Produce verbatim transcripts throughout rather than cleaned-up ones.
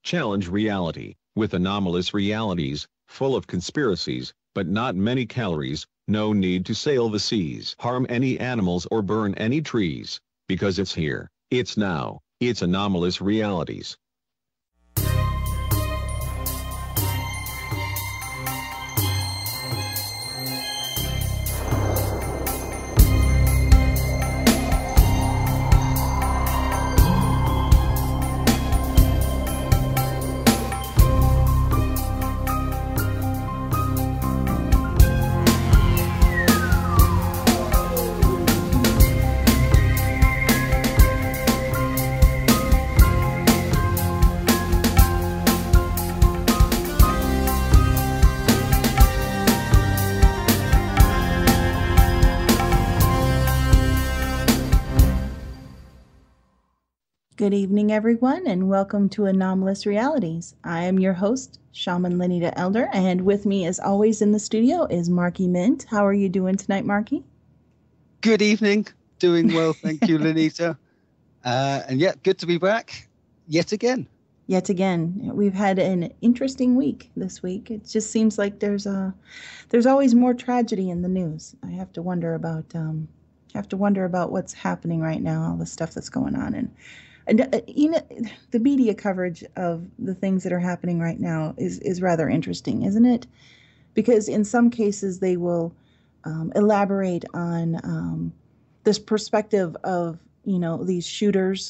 Challenge reality, with anomalous realities, full of conspiracies, but not many calories, no need to sail the seas, harm any animals or burn any trees, because it's here, it's now, it's anomalous realities. Good evening, everyone, and welcome to Anomalous Realities. I am your host, Shaman Lenita Elder, and with me, as always, in the studio is Marky Mint. How are you doing tonight, Marky? Good evening. Doing well, thank you, Lenita. Uh, and yeah, good to be back yet again. Yet again. We've had an interesting week this week. It just seems like there's a, there's always more tragedy in the news. I have to wonder about, um, have to wonder about what's happening right now, all the stuff that's going on, and. And, uh, you know, the media coverage of the things that are happening right now is, is rather interesting, isn't it? Because in some cases they will um, elaborate on um, this perspective of, you know, these shooters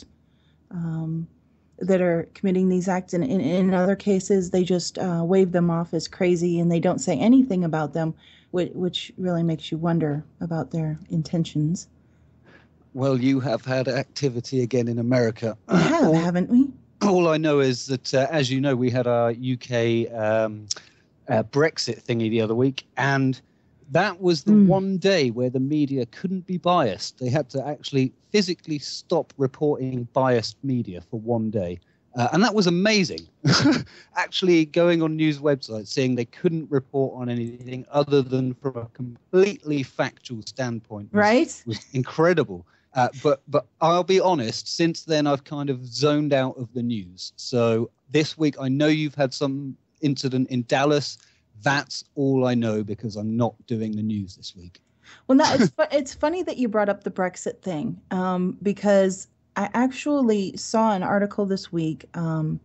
um, that are committing these acts. And in, in other cases, they just uh, wave them off as crazy and they don't say anything about them, which, which really makes you wonder about their intentions. Well, you have had activity again in America. We have, all, haven't we? All I know is that, uh, as you know, we had our U K um, uh, Brexit thingy the other week, and that was the mm. one day where the media couldn't be biased. They had to actually physically stop reporting biased media for one day. Uh, and that was amazing. Actually going on news websites saying they couldn't report on anything other than from a completely factual standpoint. Was, right. was incredible. Uh, but but I'll be honest, since then I've kind of zoned out of the news. So this week I know you've had some incident in Dallas. That's all I know because I'm not doing the news this week. Well, no, it's, it's funny that you brought up the Brexit thing um, because I actually saw an article this week. Um,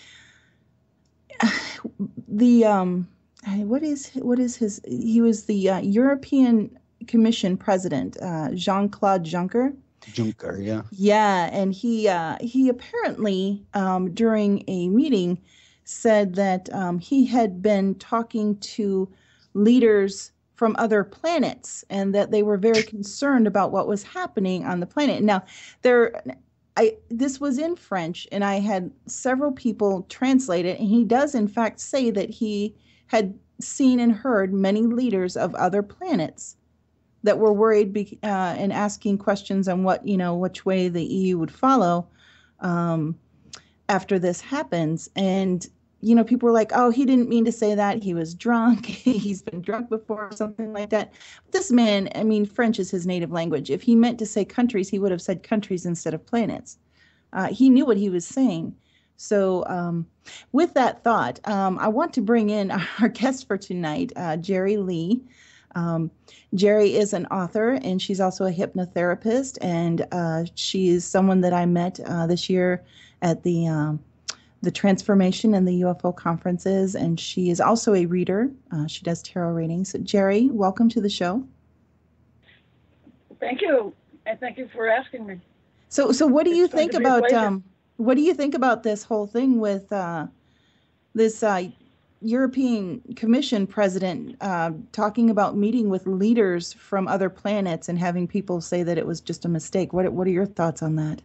the um, what is what is his? He was the uh, European Commission president, uh, Jean-Claude Juncker. Juncker, yeah. Yeah, and he uh, he apparently um, during a meeting said that um, he had been talking to leaders from other planets and that they were very concerned about what was happening on the planet. Now, there, I this was in French, and I had several people translate it, and he does in fact say that he had seen and heard many leaders of other planets that were worried be, uh, and asking questions on what, you know, which way the E U would follow um, after this happens. And, you know, people were like, oh, he didn't mean to say that. He was drunk. He's been drunk before or something like that. This man, I mean, French is his native language. If he meant to say countries, he would have said countries instead of planets. Uh, he knew what he was saying. So um, with that thought, um, I want to bring in our guest for tonight, uh, Jerry Lee. Um, Jerry is an author, and she's also a hypnotherapist, and uh, she is someone that I met uh, this year at the um, the Transformation and the U F O conferences, and she is also a reader. Uh, she does tarot readings. So Jerry, welcome to the show. Thank you, and thank you for asking me. So, so what do you It's going think to be a about pleasure. um, what do you think about this whole thing with uh, this? Uh, European Commission president uh, talking about meeting with leaders from other planets and having people say that it was just a mistake. What what are your thoughts on that?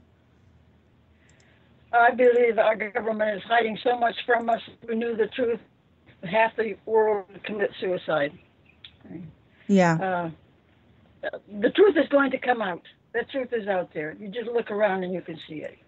I believe our government is hiding so much from us. If we knew the truth, half the world would commit suicide. Yeah. Uh, the truth is going to come out. The truth is out there. You just look around and you can see it.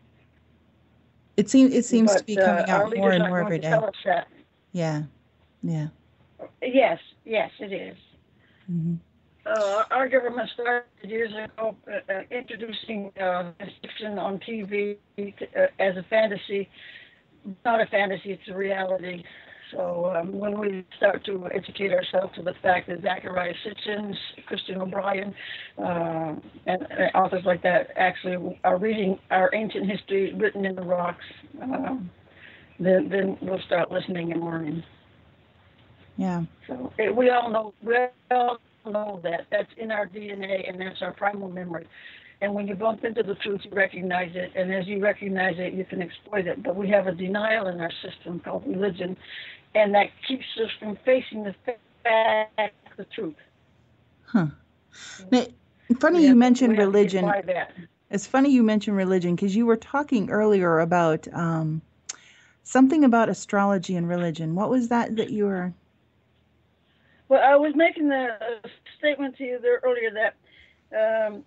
It seems it seems but, to be coming uh, out more and more every day. Tell us that. Yeah, yeah. Yes, yes, it is. Mm-hmm. Uh, our government started years ago uh, uh, introducing uh, fiction on T V uh, as a fantasy, not a fantasy, it's a reality. So um, when we start to educate ourselves to the fact that Zachariah Sitchin, Christian O'Brien, uh, and, and authors like that actually are reading our ancient history written in the rocks, um, then then we'll start listening and learning. Yeah. So it, we all know we all know that that's in our D N A and that's our primal memory. And when you bump into the truth, you recognize it. And as you recognize it, you can exploit it. But we have a denial in our system called religion, and that keeps us from facing the fact, the truth. Huh. Now, funny We you have to- mentioned we have to religion. defy that. It's funny you mentioned religion because you were talking earlier about um, something about astrology and religion. What was that that you were? Well, I was making the uh, statement to you there earlier that um,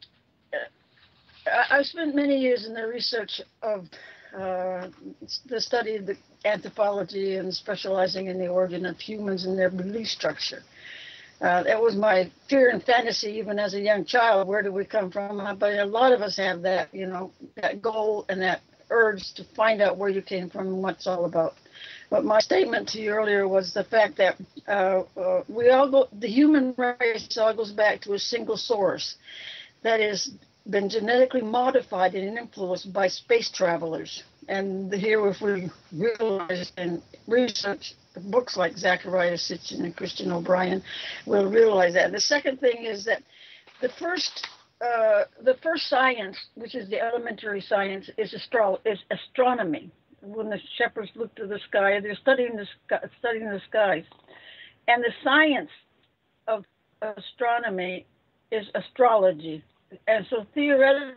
I- I've spent many years in the research of uh, the study of the anthropology and specializing in the origin of humans and their belief structure. Uh, that was my fear and fantasy even as a young child. Where do we come from? Uh, But a lot of us have that, you know, that goal and that urge to find out where you came from and what it's all about. But my statement to you earlier was the fact that uh, uh, we all go, the human race all goes back to a single source that has been genetically modified and influenced by space travelers. And here, if we realize and research books like Zachariah Sitchin and Christian O'Brien, we'll realize that. The second thing is that the first uh, the first science, which is the elementary science, is astro- is astronomy. When the shepherds look to the sky, they're studying the sky, studying the skies, and the science of astronomy is astrology. And so theoretically,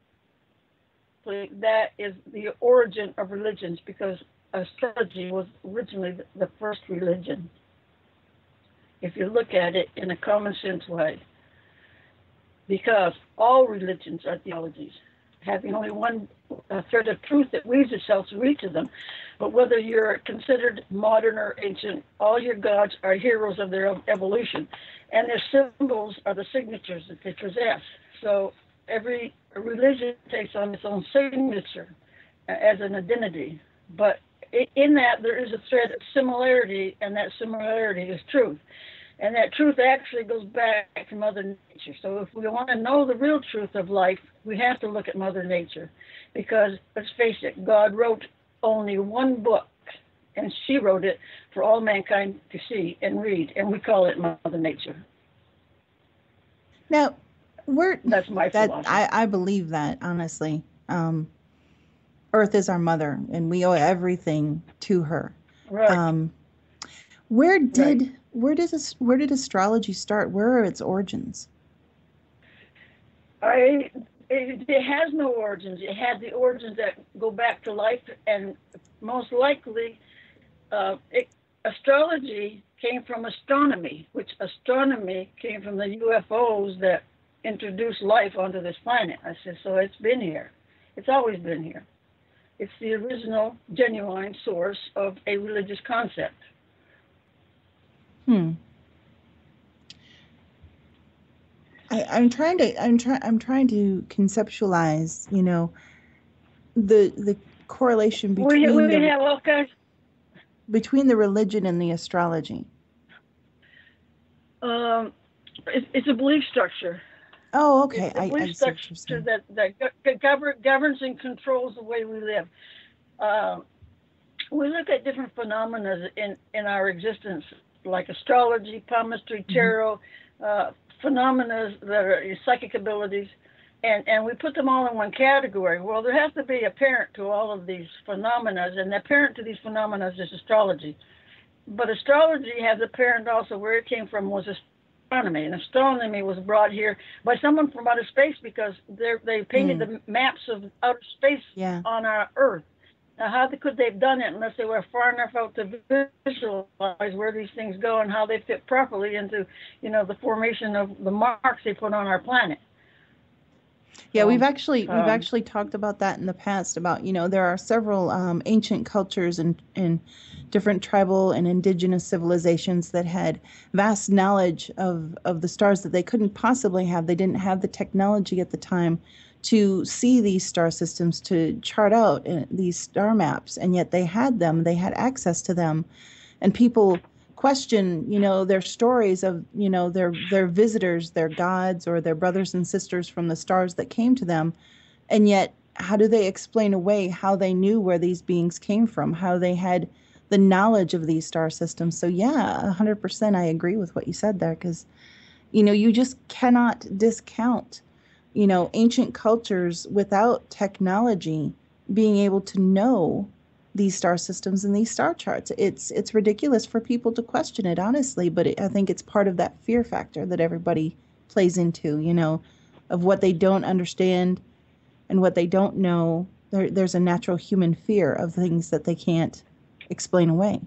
that is the origin of religions, because astrology was originally the first religion, if you look at it in a common sense way. Because all religions are theologies, having only one uh, thread of truth that weaves itself through each of them. But whether you're considered modern or ancient, all your gods are heroes of their evolution, and their symbols are the signatures that they possess. So every religion takes on its own signature uh, as an identity. But in that, there is a thread of similarity, and that similarity is truth. And that truth actually goes back to Mother Nature. So if we want to know the real truth of life, we have to look at Mother Nature. Because, let's face it, God wrote only one book, and she wrote it for all mankind to see and read, and we call it Mother Nature. Now, we're That's my that philosophy. I, I believe that, honestly. Um, Earth is our mother, and we owe everything to her. Right. Um, where did Right. where did this, where did astrology start? Where are its origins? I, it, it has no origins. It has the origins that go back to life, and most likely, uh, it, astrology came from astronomy, which astronomy came from the U F Os that introduced life onto this planet. I said, so it's been here. It's always been here. It's the original, genuine source of a religious concept. Hmm. I, I'm trying to I'm trying I'm trying to conceptualize, you know, the the correlation We, between we the have all kinds. between the religion and the astrology. Um, it, it's a belief structure. Oh, okay. It's a I, I belief see what you're structure saying. that, that go- govern, governs and controls the way we live. Um, we look at different phenomena in, in our existence, like astrology, palmistry, tarot, uh, phenomena that are psychic abilities, and, and we put them all in one category. Well, there has to be a parent to all of these phenomena, and the parent to these phenomena is astrology. But astrology has a parent also. Where it came from was astronomy, and astronomy was brought here by someone from outer space, because they they painted Mm. the maps of outer space Yeah. on our Earth. Now, how could they have done it unless they were far enough out to visualize where these things go and how they fit properly into, you know, the formation of the marks they put on our planet? Yeah, So, we've actually we've um, actually talked about that in the past about, you know, there are several um, ancient cultures and, and different tribal and indigenous civilizations that had vast knowledge of, of the stars that they couldn't possibly have. They didn't have the technology at the time to see these star systems, to chart out uh, these star maps, and yet they had them, they had access to them. And people question, you know, their stories of, you know, their their visitors, their gods, or their brothers and sisters from the stars that came to them. And yet, how do they explain away how they knew where these beings came from, how they had the knowledge of these star systems? So yeah, one hundred percent I agree with what you said there, because, you know, you just cannot discount, you know, ancient cultures without technology being able to know these star systems and these star charts. It's it's ridiculous for people to question it, honestly, but it, I think it's part of that fear factor that everybody plays into, you know, of what they don't understand and what they don't know. There, there's a natural human fear of things that they can't explain away.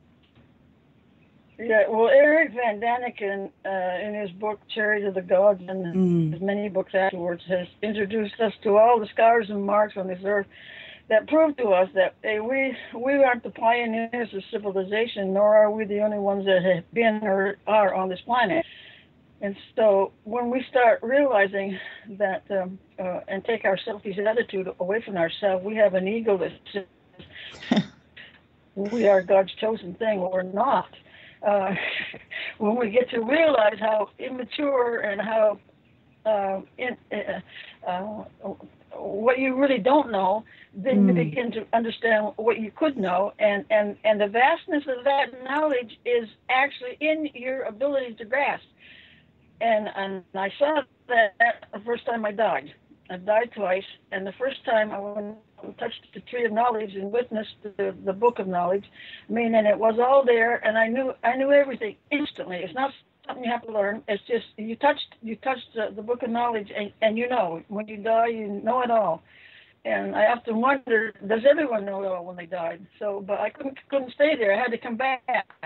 Yeah, well, Eric Van Daniken, uh, in his book Chariots of the Gods, and Mm. his many books afterwards, has introduced us to all the scars and marks on this earth that prove to us that hey, we we aren't the pioneers of civilization, nor are we the only ones that have been or are on this planet. And so when we start realizing that um, uh, and take our selfish attitude away from ourselves, we have an ego that says we are God's chosen thing. We're not. Uh, when we get to realize how immature and how uh, in, uh, uh, what you really don't know, then mm. you begin to understand what you could know, and, and, and the vastness of that knowledge is actually in your ability to grasp. And, and I saw that the first time I died. I died twice, and the first time I went and touched the tree of knowledge and witnessed the, the book of knowledge. I mean, and it was all there, and I knew I knew everything instantly. It's not something you have to learn. It's just you touched you touched the, the book of knowledge, and, and you know when you die, you know it all. And I often wonder, does everyone know it all when they died? So, but I couldn't couldn't stay there. I had to come back.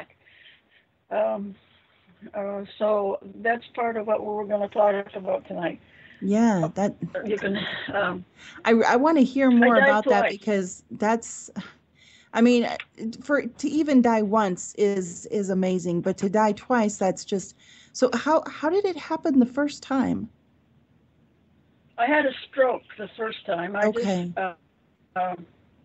Um, uh, so that's part of what we're going to talk about tonight. Yeah, that you can. Um, I I want to hear more about twice. that, because that's, I mean, for to even die once is is amazing, but to die twice, that's just. So how how did it happen the first time? I had a stroke the first time. I Okay. just uh, um,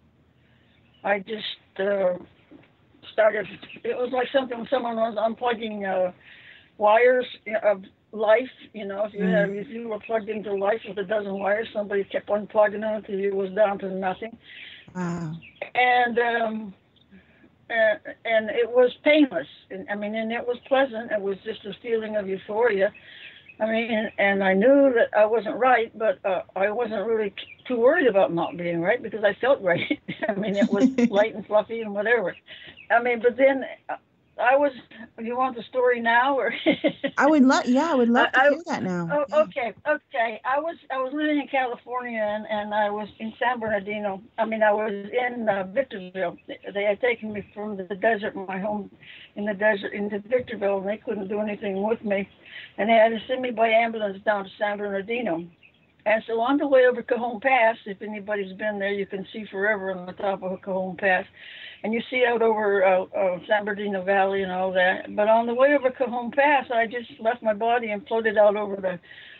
I just uh, started. It was like something someone was unplugging uh, wires of life. You know, if you Mm. have if you were plugged into life with a dozen wires, somebody kept unplugging them until you was down to nothing. Wow. And um, and, and it was painless. And, I mean, and it was pleasant. It was just a feeling of euphoria. I mean, and, and I knew that I wasn't right, but uh, I wasn't really too worried about not being right, because I felt right. I mean, it was light and fluffy and whatever. I mean, but then I was. You want the story now, or? I would love. Yeah, I would love to I, hear that now. Oh, Yeah. okay, okay. I was I was living in California, and, and I was in San Bernardino. I mean, I was in uh, Victorville. They had taken me from the desert, my home in the desert, into Victorville, and they couldn't do anything with me. And they had to send me by ambulance down to San Bernardino. And so on the way over Cajon Pass, if anybody's been there, you can see forever on the top of Cajon Pass. And you see out over uh, uh, San Bernardino Valley and all that. But on the way over Cajon Pass, I just left my body and floated out over the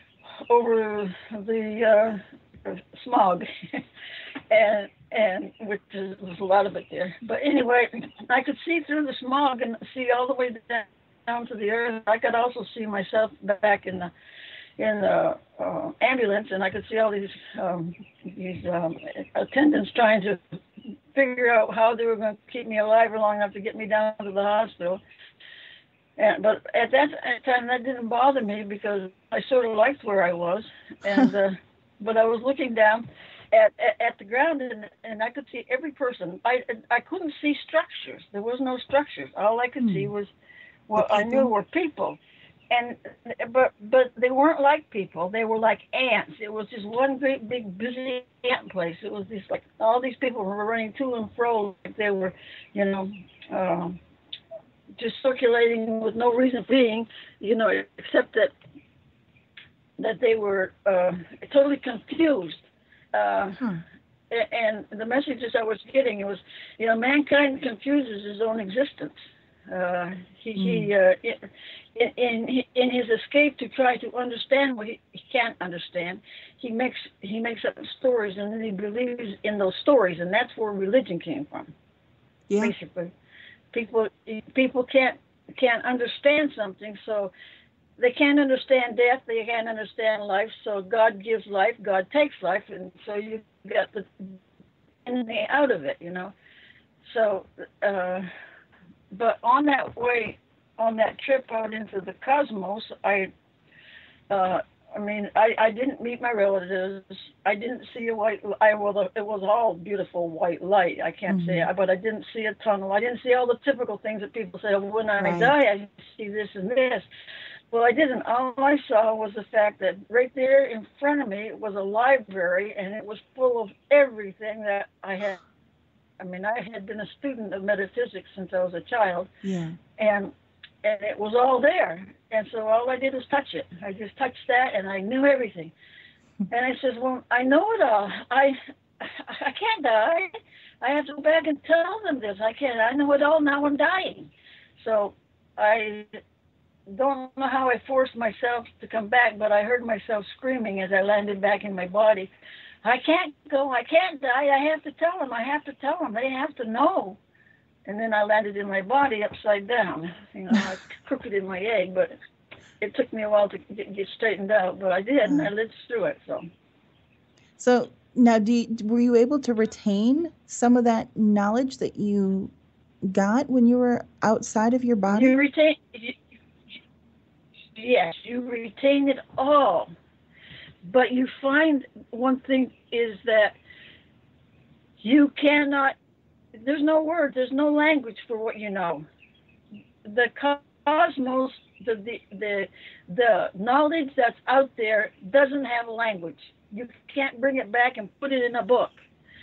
over the uh, smog, and and which is, was a lot of it there. But anyway, I could see through the smog and see all the way down, down to the earth. I could also see myself back in the in the uh, ambulance, and I could see all these um, these um, attendants trying to figure out how they were going to keep me alive long enough to get me down to the hospital. And, but at that time, that didn't bother me, because I sort of liked where I was. And uh, but I was looking down at, at, at the ground, and, and I could see every person. I I couldn't see structures. There was no structures. All I could Hmm. see was what I knew were people. And but but they weren't like people. They were like ants. It was just one great big busy ant place. It was just like all these people were running to and fro, like they were, you know, um, just circulating with no reason being, you know, except that that they were uh, totally confused. Uh, Huh. And the messages I was getting was, you know, mankind confuses his own existence. Uh, he Mm. he uh, in, in in his escape to try to understand what he, he can't understand, he makes he makes up stories, and then he believes in those stories, and that's where religion came from. Yeah. Basically, people people can't can't understand something, so they can't understand death, they can't understand life. So God gives life, God takes life, and so you get the anything out of it, you know. So, uh, but on that way, on that trip out into the cosmos, I, uh, I mean, I, I didn't meet my relatives. I didn't see a white. I well, it was all beautiful white light. I can't Mhm. say, but I didn't see a tunnel. I didn't see all the typical things that people say. Well, when I Right. die, I see this and this. Well, I didn't. All I saw was the fact that right there in front of me was a library, and it was full of everything that I had. I mean, I had been a student of metaphysics since I was a child, Yeah. and and it was all there. And so all I did was touch it. I just touched that, and I knew everything. And I says, well, I know it all. I I can't die. I have to go back and tell them this. I can't. I know it all. Now I'm dying. So I don't know how I forced myself to come back, but I heard myself screaming as I landed back in my body. I can't go. I can't die. I have to tell them. I have to tell them. They have to know. And then I landed in my body upside down. You know, I crooked in my egg, but it took me a while to get, get straightened out. But I did, and I lived through it. So. So now, do you, were you able to retain some of that knowledge that you got when you were outside of your body? You retain. You, yes, you retain it all. But you find one thing is that you cannot, there's no word, there's no language for what you know. The cosmos, the, the, the, the knowledge that's out there doesn't have a language. You can't bring it back and put it in a book.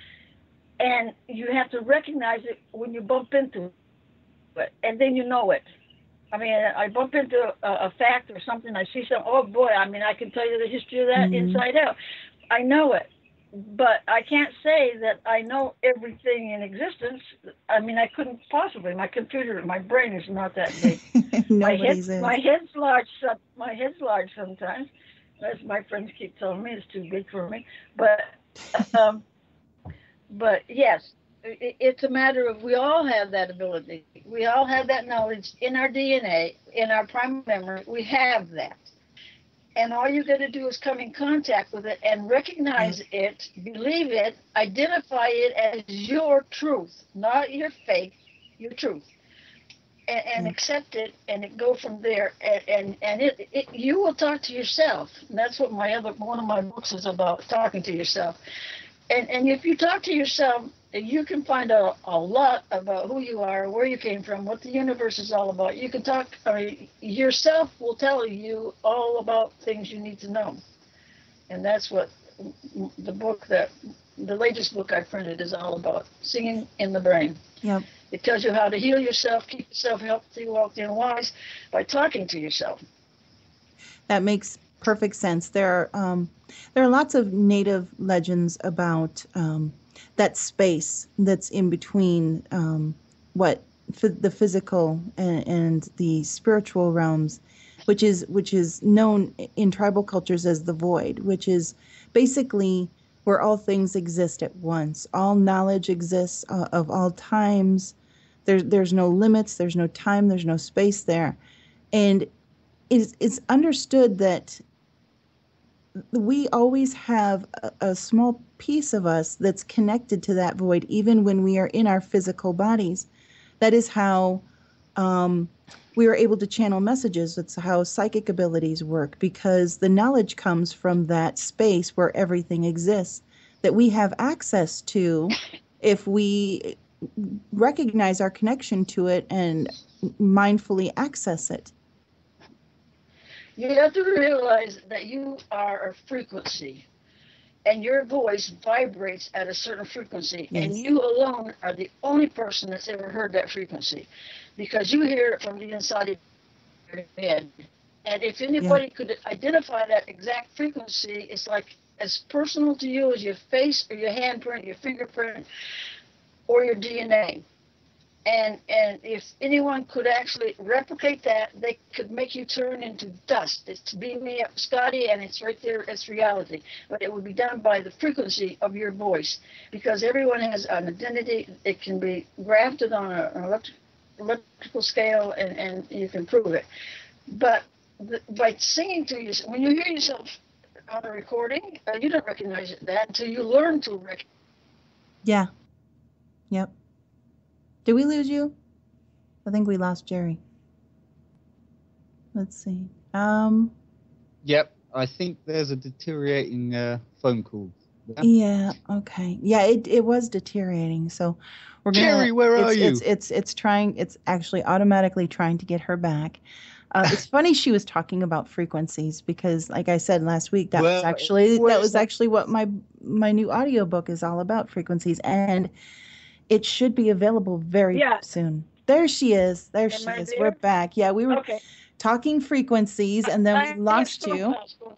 And you have to recognize it when you bump into it, and then you know it. I mean, I bump into a, a fact or something, I see something, oh boy, I mean, I can tell you the history of that mm-hmm. inside out. I know it, but I can't say that I know everything in existence. I mean, I couldn't possibly. My computer, my brain is not that big. my, head, my head's large. My head's large sometimes, as my friends keep telling me, it's too big for me. But, um, but yes. It's a matter of we all have that ability. We all have that knowledge in our D N A, in our primary memory. We have that. And all you got to do is come in contact with it and recognize mm-hmm. it, believe it, identify it as your truth, not your fake, your truth. And, and mm-hmm. accept it and it go from there. And, and, and it, it you will talk to yourself. And that's what my other one of my books is about, talking to yourself. And and if you talk to yourself, you can find out a lot about who you are, where you came from, what the universe is all about. You can talk, I mean, yourself will tell you all about things you need to know. And that's what the book that, the latest book I printed is all about, Singing in the Brain. Yep. It tells you how to heal yourself, keep yourself healthy, wealthy, and wise by talking to yourself. That makes perfect sense. There are, um, there are lots of native legends about um, that space that's in between um, what f- the physical and, and the spiritual realms, which is which is known in tribal cultures as the void, which is basically where all things exist at once. All knowledge exists uh, of all times. There's there's no limits. There's no time. There's no space there, and it's it's understood that we always have a, a small piece of us that's connected to that void, even when we are in our physical bodies. That is how um, we are able to channel messages. It's how psychic abilities work, because the knowledge comes from that space where everything exists that we have access to if we recognize our connection to it and mindfully access it. You have to realize that you are a frequency, and your voice vibrates at a certain frequency, yes. And you alone are the only person that's ever heard that frequency, because you hear it from the inside of your head. And if anybody yeah. could identify that exact frequency, it's like as personal to you as your face or your handprint, your fingerprint, or your D N A. And and if anyone could actually replicate that, they could make you turn into dust. It's beam me up, Scotty, and it's right there. It's reality. But it would be done by the frequency of your voice, because everyone has an identity. It can be grafted on a, an electric, electrical scale, and, and you can prove it. But the, by singing to yourself, when you hear yourself on a recording, uh, you don't recognize that until you learn to recognize. Yeah. Yep. Did we lose you? I think we lost Jerry. Let's see. Um. Yep, I think there's a deteriorating uh, phone call. Yeah. Yeah. Okay. Yeah. It it was deteriorating. So we're gonna. Jerry, where it's, are you? It's it's it's trying. It's actually automatically trying to get her back. Uh, it's funny she was talking about frequencies because, like I said last week, that Well, was actually that where's was that? actually what my my new audiobook is all about, frequencies, and it should be available very Yeah. soon. There she is. There Am she I is. there? We're back. Yeah, we were Okay. talking frequencies, and then I we have lost storm you. clouds going-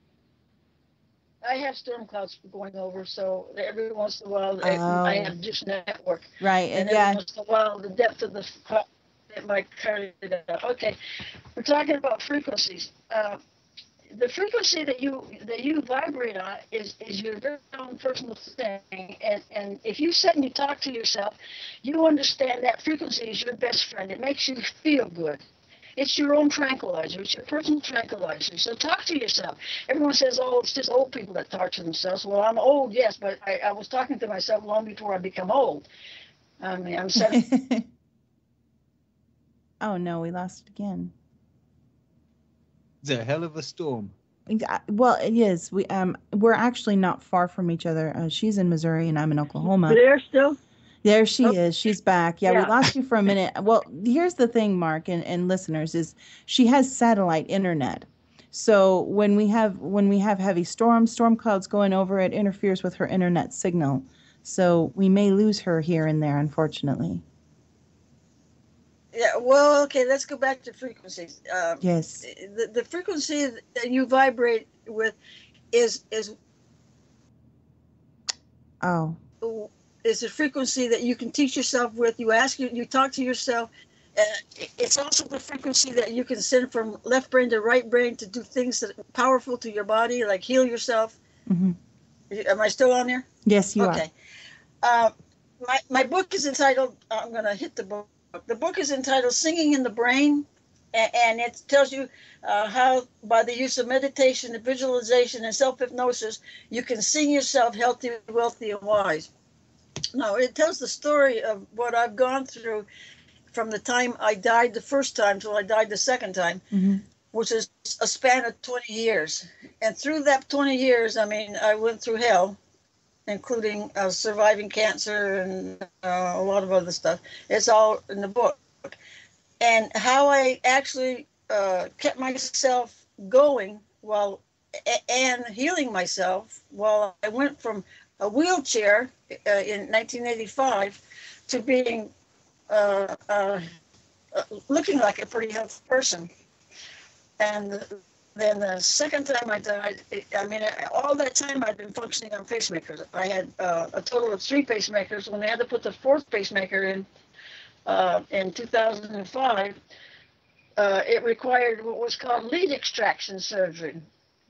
I have storm clouds going over, so every once in a while I- I Oh. have Dish Network, Right, and and every yeah, once in a while the depth of the f- it might carry it out. Okay, we're talking about frequencies. Uh, the frequency that you that you vibrate on is is your very own personal thing, and and if you sit and you talk to yourself, you understand that frequency is your best friend. It makes you feel good. It's your own tranquilizer. It's your personal tranquilizer. So talk to yourself. Everyone says, oh, it's just old people that talk to themselves. Well, I'm old, yes, but I, I was talking to myself long before I become old. I mean, I'm seventy. oh no, we lost again. It's a hell of a storm. Uh, Well, it is. We um we're actually not far from each other. Uh, she's in Missouri and I'm in Oklahoma. There still? There she Okay. is. She's back. Yeah, we Yeah. lost you for a minute. Well, here's the thing, Mark and, and listeners, is she has satellite internet. So when we have when we have heavy storms, storm clouds going over, it interferes with her internet signal. So we may lose her here and there, unfortunately. Yeah, well, okay, let's go back to frequencies. Um, Yes. the, the frequency that you vibrate with is is Oh. is a frequency that you can teach yourself with. You ask you you talk to yourself. Uh, it's also the frequency that you can send from left brain to right brain to do things that are powerful to your body, like heal yourself. hmm Am I still on there? Yes, you Okay. Uh, my my book is entitled. I'm going to hit the book. The book is entitled "Singing in the Brain," and, and it tells you uh, how, by the use of meditation and visualization and self hypnosis, you can sing yourself healthy, wealthy, and wise. Now, it tells the story of what I've gone through from the time I died the first time till I died the second time, are. hmm which is a span of twenty years. And through that twenty years, I mean, I went through hell, including uh, surviving cancer and uh, a lot of other stuff. It's all in the book. And how I actually uh, kept myself going while and healing myself while I went from a wheelchair uh, in nineteen eighty-five to being uh, uh, uh, looking like a pretty healthy person. And then the second time I died, I mean, all that time I'd been functioning on pacemakers. I had uh, a total of three pacemakers. When they had to put the fourth pacemaker in uh, in two thousand five, uh, it required what was called lead extraction surgery.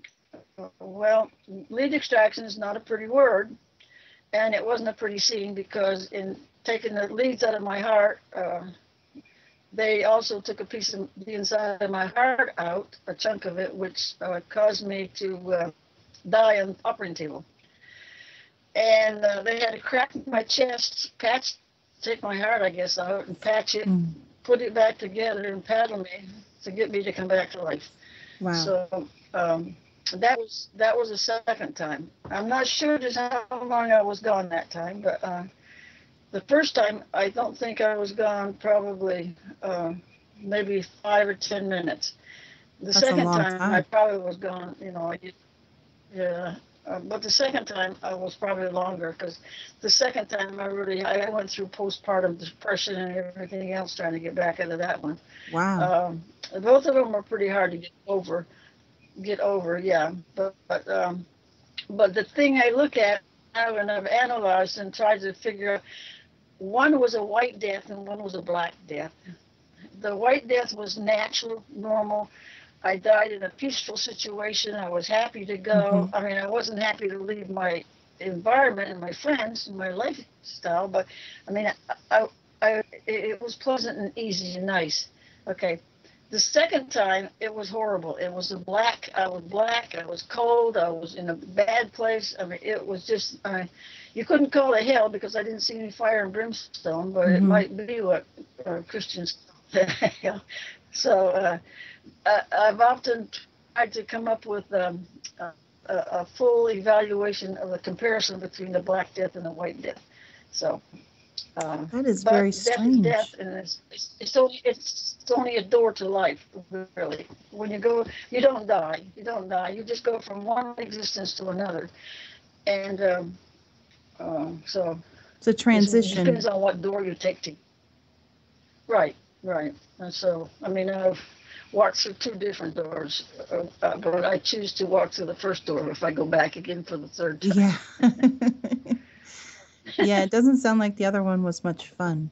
Well, lead extraction is not a pretty word, and it wasn't a pretty scene because in taking the leads out of my heart, uh, they also took a piece of the inside of my heart out, a chunk of it, which uh, caused me to uh, die on the operating table. And uh, they had to crack my chest, patch, take my heart, I guess, out and patch it, Mm. put it back together and paddle me to get me to come back to life. Wow. So um, that was that was the second time. I'm not sure just how long I was gone that time, but uh, the first time I don't think I was gone probably uh, maybe five or ten minutes. The That's a second long time, time. I probably was gone. You know, I, yeah. Uh, but the second time I was probably longer because the second time I really I went through postpartum depression and everything else trying to get back into that one. Wow. Um, both of them were pretty hard to get over. Get over, yeah. But but um, but the thing I look at now and I've analyzed and tried to figure out one was a white death and one was a black death. The white death was natural, normal. I died in a peaceful situation. I was happy to go. Mm-hmm. I mean, I wasn't happy to leave my environment and my friends and my lifestyle, but I mean, I, I, I, it was pleasant and easy and nice. Okay. The second time, it was horrible. It was a black. I was black. I was cold. I was in a bad place. I mean, it was just. Uh, you couldn't call it hell because I didn't see any fire and brimstone, but mm-hmm. it might be what uh, Christians call hell. So uh, I, I've often tried to come up with um, a, a full evaluation of the comparison between the black death and the white death. So. Um, that is very strange. Death, and it's, it's, it's, only, it's only a door to life, really. When you go, you don't die. You don't die. You just go from one existence to another. And um, uh, so... It's a transition. It depends on what door you take to... Right, right. And so, I mean, I've walked through two different doors, uh, but I choose to walk through the first door if I go back again for the third time. Yeah. Yeah, it doesn't sound like the other one was much fun.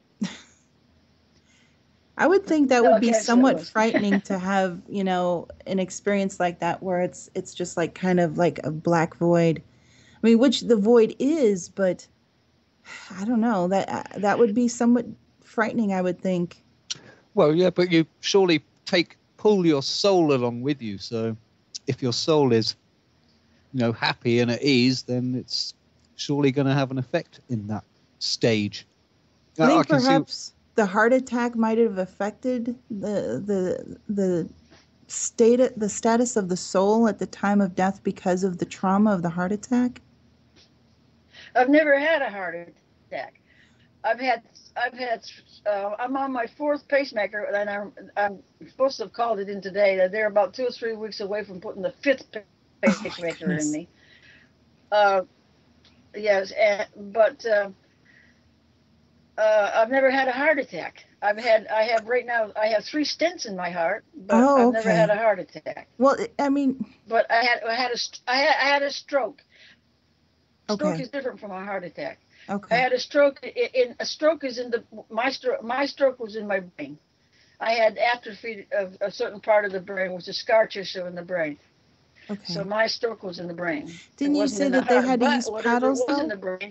I would think that would be okay, somewhat so frightening to have, you know, an experience like that where it's it's just like kind of like a black void. I mean, which the void is, but I don't know, that that would be somewhat frightening, I would think. Well, yeah, but you surely take pull your soul along with you. So if your soul is, you know, happy and at ease, then it's surely going to have an effect in that stage. I think I perhaps see... the heart attack might have affected the the the state the status of the soul at the time of death because of the trauma of the heart attack. I've never had a heart attack. I've had I've had uh, I'm on my fourth pacemaker, and I'm I'm supposed to have called it in today. They're about two or three weeks away from putting the fifth pacemaker oh in me. Uh, Yes, and, but uh, uh, I've never had a heart attack. I've had, I have right now, I have three stents in my heart, but oh, I've okay. never had a heart attack. Well, I mean, but I had, I had a, I had, I had a stroke. Okay. Stroke is different from a heart attack. Okay. I had a stroke. In, in a stroke is in the my stroke. My stroke was in my brain. I had atrophy of a certain part of the brain, which is scar tissue in the brain. Okay. So my stroke was in the brain. Didn't you say that they had to use paddles though? In the brain.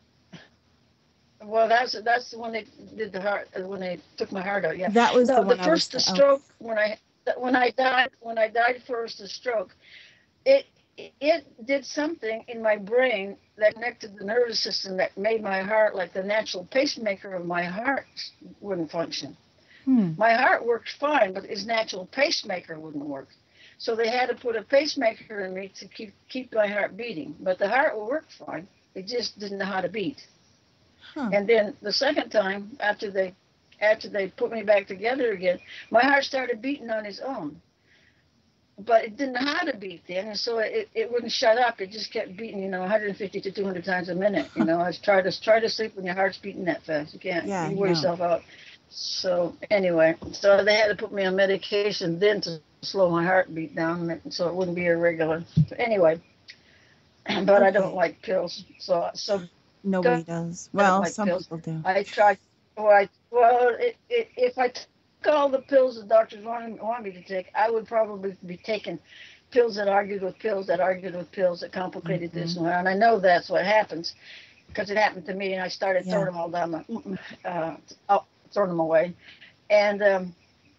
Well, that's that's when they did the heart when they took my heart out. Yeah. That was no, the one. The first I was, the stroke oh. when I when I died when I died first the stroke, it it did something in my brain that connected the nervous system that made my heart, like the natural pacemaker of my heart, wouldn't function. Hmm. My heart worked fine, but its natural pacemaker wouldn't work. So they had to put a pacemaker in me to keep keep my heart beating. But the heart worked fine. It just didn't know how to beat. Huh. And then the second time, after they after they put me back together again, my heart started beating on its own. But it didn't know how to beat then, and so it, it wouldn't shut up. It just kept beating, you know, one hundred fifty to two hundred times a minute. You know, I was trying to try to sleep when your heart's beating that fast. You can't. Yeah, you wear no. yourself out. So anyway, so they had to put me on medication then to slow my heartbeat down, so it wouldn't be irregular. So anyway, but okay. I don't like pills, so so nobody does. Well, like some pills. people do. I tried. Well, I, well it, it, if I took all the pills the doctors wanted want me to take, I would probably be taking pills that argued with pills that argued with pills that complicated mm-hmm. this and that. And I know that's what happens because it happened to me, and I started yeah. throwing them all down my, uh, oh, throwing them away, and. Um,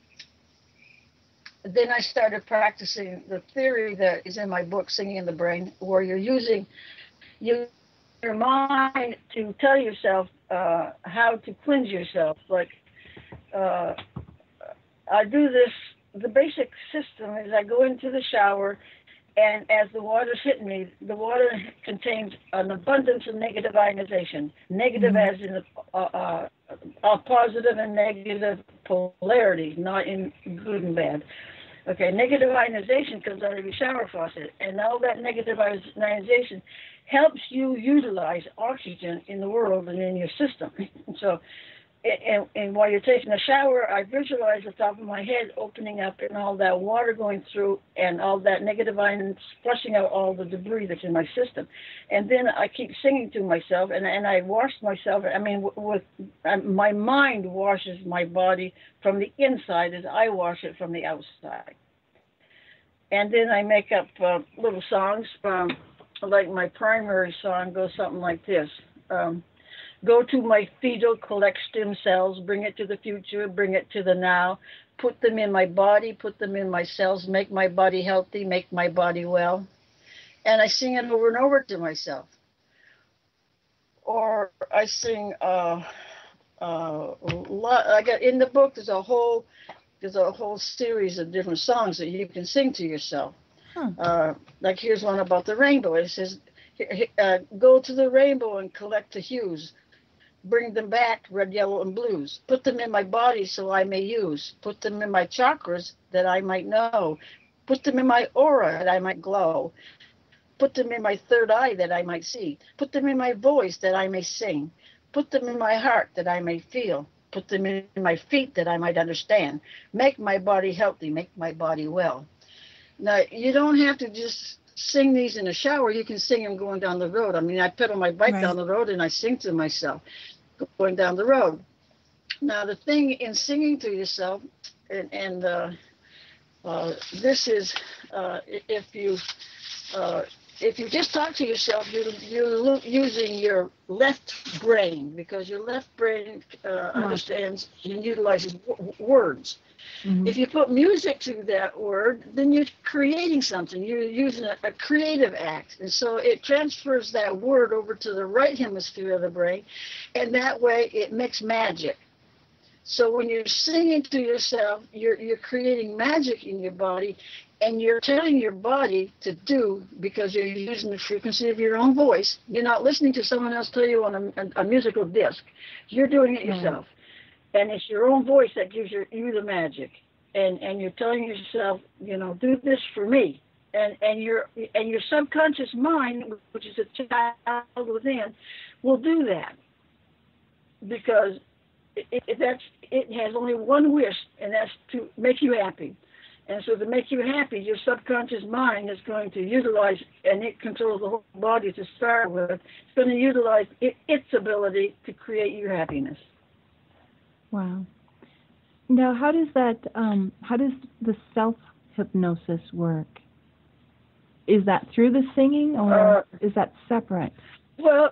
Then I started practicing the theory that is in my book, Singing in the Brain, where you're using you, your mind to tell yourself uh, how to cleanse yourself. Like, uh, I do this, the basic system is I go into the shower, and as the water's hitting me, the water contains an abundance of negative ionization. Negative mm-hmm. as in a, uh, uh, a positive and negative polarity, not in good and bad. Okay, negative ionization comes out of your shower faucet, and all that negative ionization helps you utilize oxygen in the world and in your system. So and, and while you're taking a shower, I visualize the top of my head opening up and all that water going through and all that negative ions flushing out all the debris that's in my system. And then I keep singing to myself, and, and I wash myself. I mean, with uh, my mind washes my body from the inside as I wash it from the outside. And then I make up uh, little songs. Um, like my primary song goes something like this. Um, Go to my fetal, collect stem cells, bring it to the future, bring it to the now, put them in my body, put them in my cells, make my body healthy, make my body well. And I sing it over and over to myself. Or I sing, uh, uh, lot, I got in the book, there's a whole, there's a whole series of different songs that you can sing to yourself. Huh. Uh, like here's one about the rainbow. It says, uh, go to the rainbow and collect the hues. Bring them back, red, yellow, and blues. Put them in my body so I may use. Put them in my chakras that I might know. Put them in my aura that I might glow. Put them in my third eye that I might see. Put them in my voice that I may sing. Put them in my heart that I may feel. Put them in my feet that I might understand. Make my body healthy, make my body well. Now, you don't have to just sing these in the shower. You can sing them going down the road. I mean, I pedal my bike right down the road and I sing to myself going down the road. Now, the thing in singing to yourself, and, and uh, uh, this is uh, if you uh, if you just talk to yourself, you're, you're using your left brain, because your left brain uh, understands and utilizes w- words. Mm-hmm. If you put music to that word, then you're creating something. You're using a, a creative act. And so it transfers that word over to the right hemisphere of the brain, and that way it makes magic. So when you're singing to yourself, you're you're creating magic in your body, and you're telling your body to do, because you're using the frequency of your own voice. You're not listening to someone else tell you on a, a, a musical disc. You're doing it yourself. Mm-hmm. And it's your own voice that gives your, you the magic. And and you're telling yourself, you know, do this for me. And and your and your subconscious mind, which is a child within, will do that. Because it, it, that's it has only one wish, and that's to make you happy. And so to make you happy, your subconscious mind is going to utilize, and it controls the whole body to start with, it's going to utilize it, its ability to create your happiness. Wow. Now, how does that, um, how does the self-hypnosis work? Is that through the singing, or uh, is that separate? Well,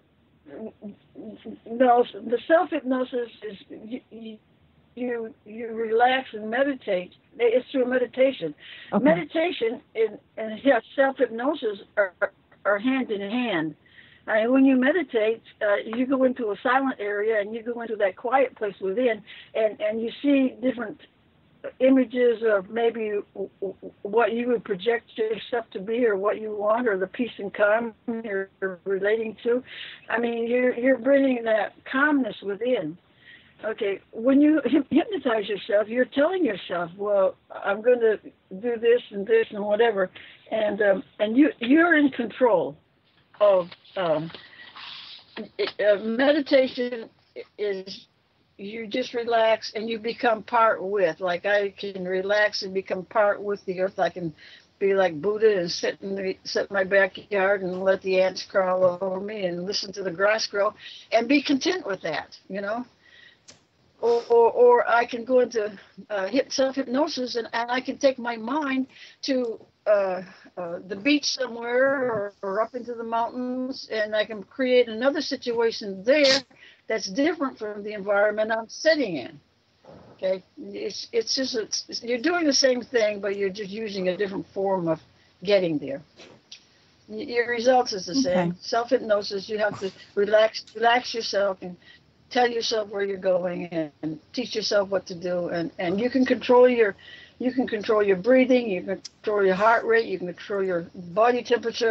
no, the self-hypnosis is you, you, you relax and meditate. It's through meditation. Okay. Meditation and, and yeah, self-hypnosis are, are hand in hand. I mean, when you meditate, uh, you go into a silent area and you go into that quiet place within, and, and you see different images of maybe what you would project yourself to be, or what you want, or the peace and calm you're relating to. I mean, you're you're bringing that calmness within. Okay, when you hypnotize yourself, you're telling yourself, well, I'm going to do this and this and whatever, and um, and you you're in control of um, it, uh, meditation is you just relax and you become part with. Like I can relax and become part with the earth. I can be like Buddha and sit in the sit in my backyard and let the ants crawl over me and listen to the grass grow and be content with that, you know. Or, or, or I can go into uh, self-hypnosis and, and I can take my mind to uh, uh, the beach somewhere, or, or up into the mountains, and I can create another situation there that's different from the environment I'm sitting in. Okay, it's it's just it's, you're doing the same thing, but you're just using a different form of getting there. Your results is the same. Okay. Self-hypnosis, you have to relax relax yourself and tell yourself where you're going, and, and teach yourself what to do, and, and you can control your you can control your breathing, you can control your heart rate, you can control your body temperature.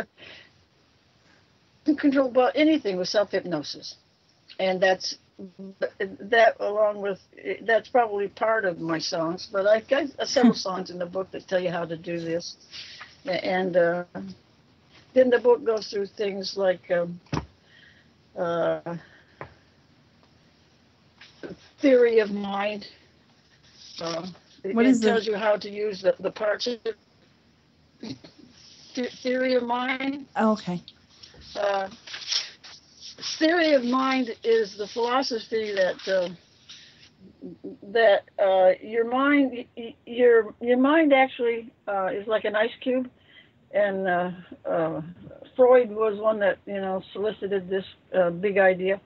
You can control about anything with self-hypnosis. And that's that along with that's probably part of my songs, but I've got several songs in the book that tell you how to do this. And uh, then the book goes through things like um, uh, theory of mind. Um, it What it is the- tells you how to use the, the parts of the the- theory of mind. Oh, okay. Uh, theory of mind is the philosophy that uh, that uh, your mind y- y- your your mind actually uh, is like an ice cube, and uh, uh, Freud was one that you know solicited this uh, big idea.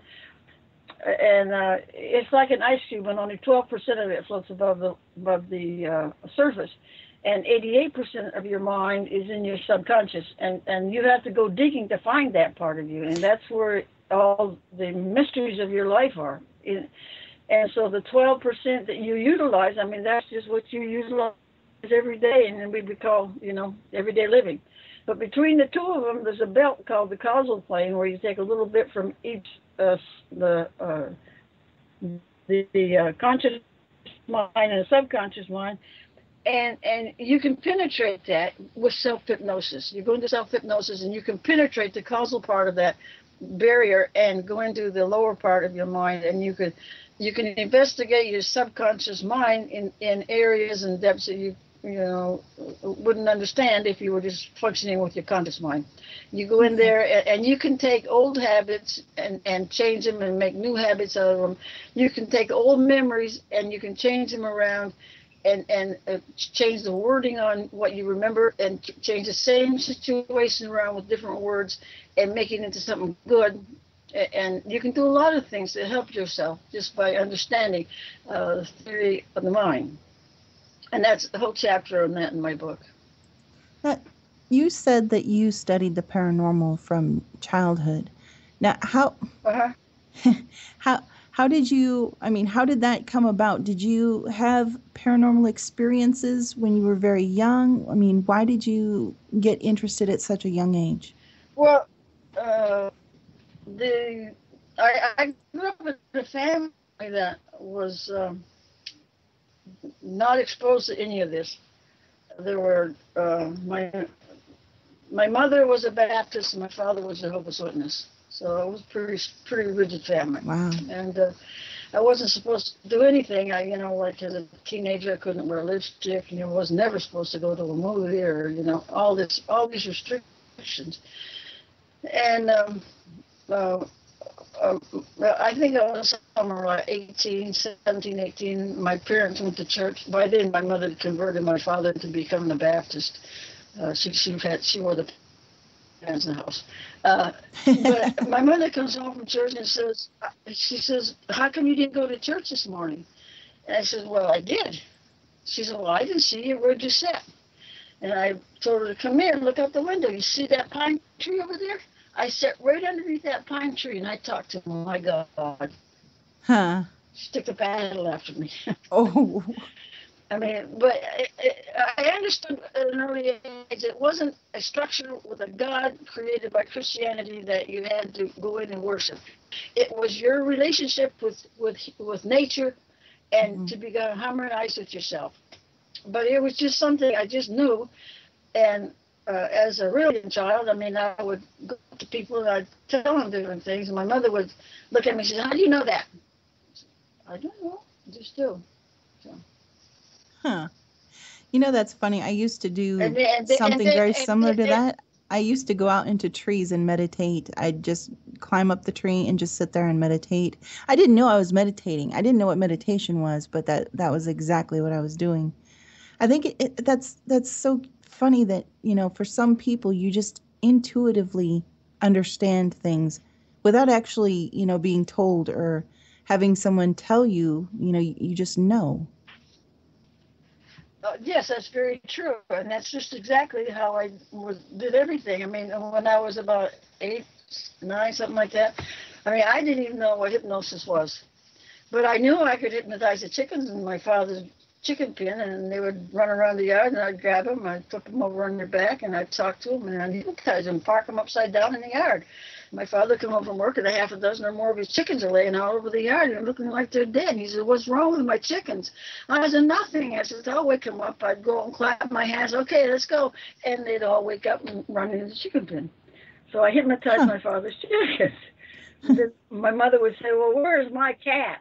And uh, it's like an ice cube, and only twelve percent of it floats above the above the uh, surface, and eighty-eight percent of your mind is in your subconscious, and and you have to go digging to find that part of you, and that's where all the mysteries of your life are. In, and so the twelve percent that you utilize, I mean, that's just what you utilize every day, and then we call, you know, everyday living. But between the two of them, there's a belt called the causal plane, where you take a little bit from each uh, the uh, the, the uh, conscious mind and the subconscious mind, and and you can penetrate that with self-hypnosis. You go into self-hypnosis, and you can penetrate the causal part of that barrier and go into the lower part of your mind, and you could you can investigate your subconscious mind in in areas and depths that you you know wouldn't understand if you were just functioning with your conscious mind. You go in there, and, and you can take old habits and and change them and make new habits out of them. You can take old memories and you can change them around, and and uh, change the wording on what you remember, and ch- change the same situation around with different words and make it into something good. A- And you can do a lot of things to help yourself just by understanding uh, the theory of the mind. And that's the whole chapter on that in my book. Now, you said that you studied the paranormal from childhood. Now, how Uh-huh. how how did you? I mean, how did that come about? Did you have paranormal experiences when you were very young? I mean, why did you get interested at such a young age? Well, uh, the I, I grew up in a family that was um, not exposed to any of this. There were uh, my my mother was a Baptist, and my father was a Jehovah's Witness. So it was pretty pretty rigid family. Wow. And uh, I wasn't supposed to do anything. I, you know, like as a teenager, I couldn't wear lipstick. You know, was never supposed to go to a movie, or you know, all this, all these restrictions. And um, uh, uh, I think I was somewhere like eighteen, seventeen, eighteen. My parents went to church. By then, my mother converted my father to becoming a Baptist. Uh, she she had she wore the pants in the house. Uh, but my mother comes home from church and says, she says, "How come you didn't go to church this morning?" And I said, "Well, I did." She said, "Well, I didn't see you. Where'd you sit?" And I told her to come here and look out the window. You see that pine tree over there? I sat right underneath that pine tree and I talked to him. My God. Huh. She took the paddle after me. Oh. I mean, but I, I understood at an early age it wasn't a structure with a God created by Christianity that you had to go in and worship. It was your relationship with, with, with nature and Mhm. to become harmonized with yourself. But it was just something I just knew. And uh, as a really young child, I mean, I would go to people and I'd tell them different things. And my mother would look at me and say, "How do you know that?" I said, "I don't know. I just do." So. Huh. You know, that's funny. I used to do And then- and then- something and then- very and similar to then- that. I used to go out into trees and meditate. I'd just climb up the tree and just sit there and meditate. I didn't know I was meditating. I didn't know what meditation was, but that that was exactly what I was doing. I think it, it, that's that's so funny that, you know, for some people you just intuitively understand things without actually, you know, being told or having someone tell you, you know, you, you just know. Uh, yes, that's very true, and that's just exactly how I was, did everything. I mean, when I was about eight, nine, something like that, I mean, I didn't even know what hypnosis was, but I knew I could hypnotize the chickens in my father's chicken pen, and they would run around the yard, and I'd grab them, I'd flip them over on their back, and I'd talk to them, and I'd hypnotize them, park them upside down in the yard. My father come home from work, and a half a dozen or more of his chickens are laying all over the yard and looking like they're dead. He said, "What's wrong with my chickens?" I said, "Nothing." I said, "I'll wake them up." I'd go and clap my hands. "Okay, let's go." And they'd all wake up and run into the chicken pen. So I hypnotized Huh. my father's chickens. Then my mother would say, "Well, where's my cat?"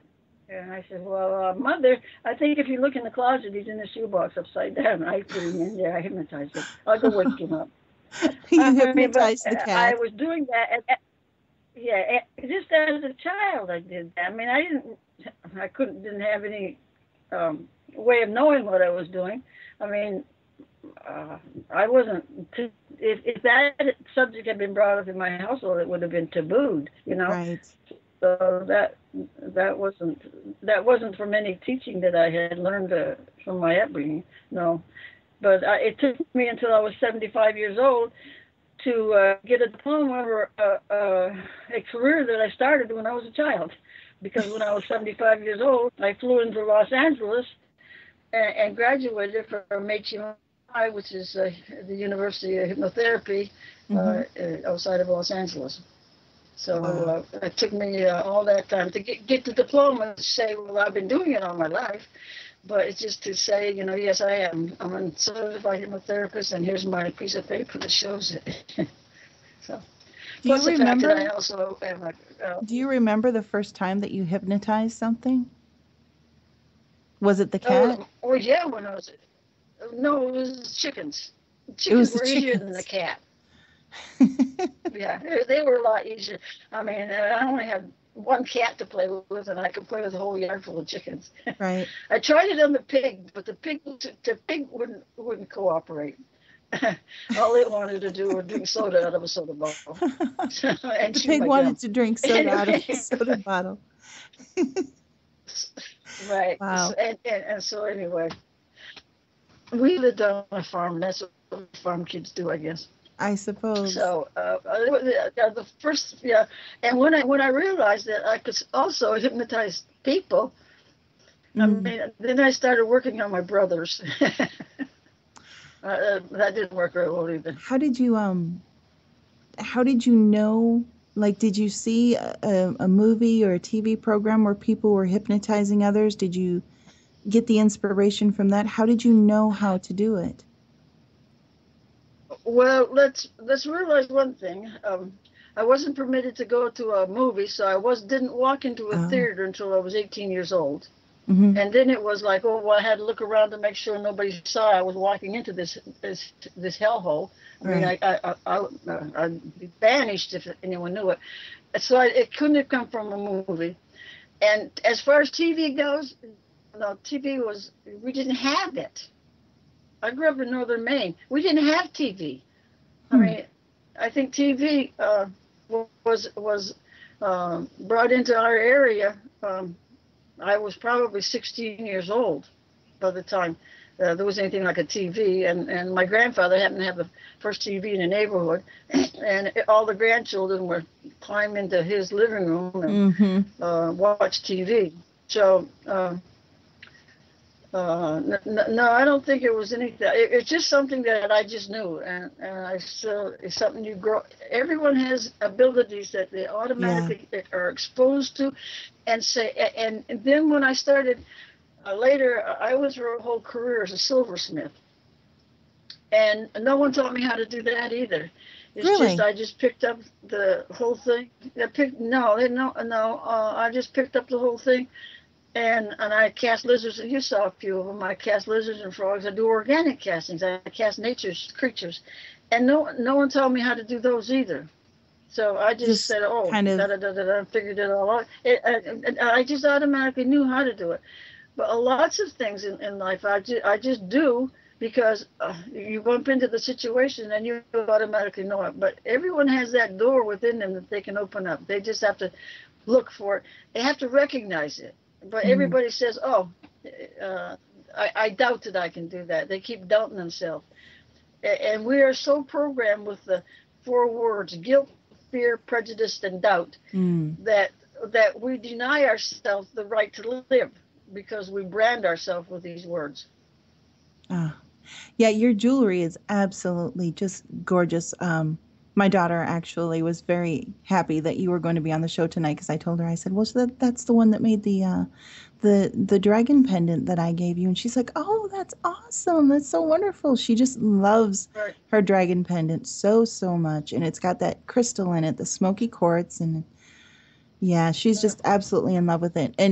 And I said, well, uh, Mother, I think if you look in the closet, he's in the shoebox upside down. I put him in there. I hypnotized him. I'll go wake him up. You I mean, hypnotized but the I cat. was doing that. And, and- yeah, and just as a child, I did that. I mean, I didn't, I couldn't, didn't have any um, way of knowing what I was doing. I mean, uh, I wasn't. T- if if that subject had been brought up in my household, it would have been tabooed. You know. Right. So that that wasn't that wasn't from any teaching that I had learned uh, from my upbringing. No, but I, it took me until I was seventy-five years old to uh, get a diploma or uh, uh, a career that I started when I was a child. Because when I was seventy-five years old, I flew into Los Angeles and, and graduated from H M I, which is uh, the University of Hypnotherapy Mm-hmm. uh, outside of Los Angeles. So Wow. uh, it took me uh, all that time to get, get the diploma to say, well, I've been doing it all my life. But it's just to say, you know, yes, I am. I'm a certified hypnotherapist, and here's my piece of paper that shows it. So, Do you plus the fact that I remember? also am a, uh, Do you remember the first time that you hypnotized something? Was it the oh, cat? oh, yeah, when I was, no, it was chickens. It Chickens was the were easier than the chickens. cat. Yeah, they- they were a lot easier. I mean, I only had one cat to play with, and I could play with a whole yard full of chickens. Right. I tried it on the pig, but the pig the pig wouldn't wouldn't cooperate. All it wanted to do was drink soda out of a soda bottle and The chew pig my wanted gum. to drink soda out of a Anyway. soda bottle. Right. Wow. So, and, and, and so anyway, we lived on a farm. And that's what farm kids do, I guess. I suppose. So uh, uh, the first, yeah, and when I when I realized that I could also hypnotize people, I Mm. mean, then I started working on my brothers. uh, that didn't work very well either. How did you um? How did you know? Like, did you see a, a, a movie or a T V program where people were hypnotizing others? Did you get the inspiration from that? How did you know how to do it? Well, let's let's realize one thing. Um, I wasn't permitted to go to a movie, so I was didn't walk into a Oh. theater until I was eighteen years old. Mm-hmm. And then it was like, oh, well, I had to look around to make sure nobody saw I was walking into this this this hellhole. I mean, Right. I, I, I, I, I'd be banished if anyone knew it. So I, it couldn't have come from a movie. And as far as T V goes, no, T V was, we didn't have it. I grew up in northern Maine. We didn't have T V. I Hmm. mean, I think T V uh, was was um, brought into our area. Um, I was probably sixteen years old by the time uh, there was anything like a T V, and, and my grandfather happened to have the first T V in the neighborhood, and all the grandchildren would climb into his living room and Mm-hmm. uh, watch T V. So, uh, uh, n- n- no, I don't think it was anything. It, it's just something that I just knew, and, and I still, it's something you grow. Everyone has abilities that they automatically are exposed to, and say. And, and then when I started uh, later, I went through a whole career as a silversmith, and no one taught me how to do that either. It's Really? just I just picked up the whole thing. I picked no, no, no. Uh, I just picked up the whole thing. And and I cast lizards, and you saw a few of them. I cast lizards and frogs. I do organic castings. I cast nature's creatures, and no no one told me how to do those either. So I just, Just said, oh, kind of- da da da da da, figured it all out. It, and, and I just automatically knew how to do it. But uh, lots of things in, in life I just I just do because uh, you bump into the situation and you automatically know it. But everyone has that door within them that they can open up. They just have to look for it. They have to recognize it. But Mhm. everybody says, oh, uh, I, I doubt that I can do that. They keep doubting themselves. A- And we are so programmed with the four words, guilt, fear, prejudice, and doubt, Mm. that that we deny ourselves the right to live because we brand ourselves with these words. Ah. Yeah, your jewelry is absolutely just gorgeous. Um, my daughter actually was very happy that you were going to be on the show tonight because I told her, I said, well, so that, that's the one that made the uh, the the dragon pendant that I gave you. And she's like, oh, that's awesome. That's so wonderful. She just loves Right. her dragon pendant so, so much. And it's got that crystal in it, the smoky quartz. And yeah, she's just absolutely in love with it. And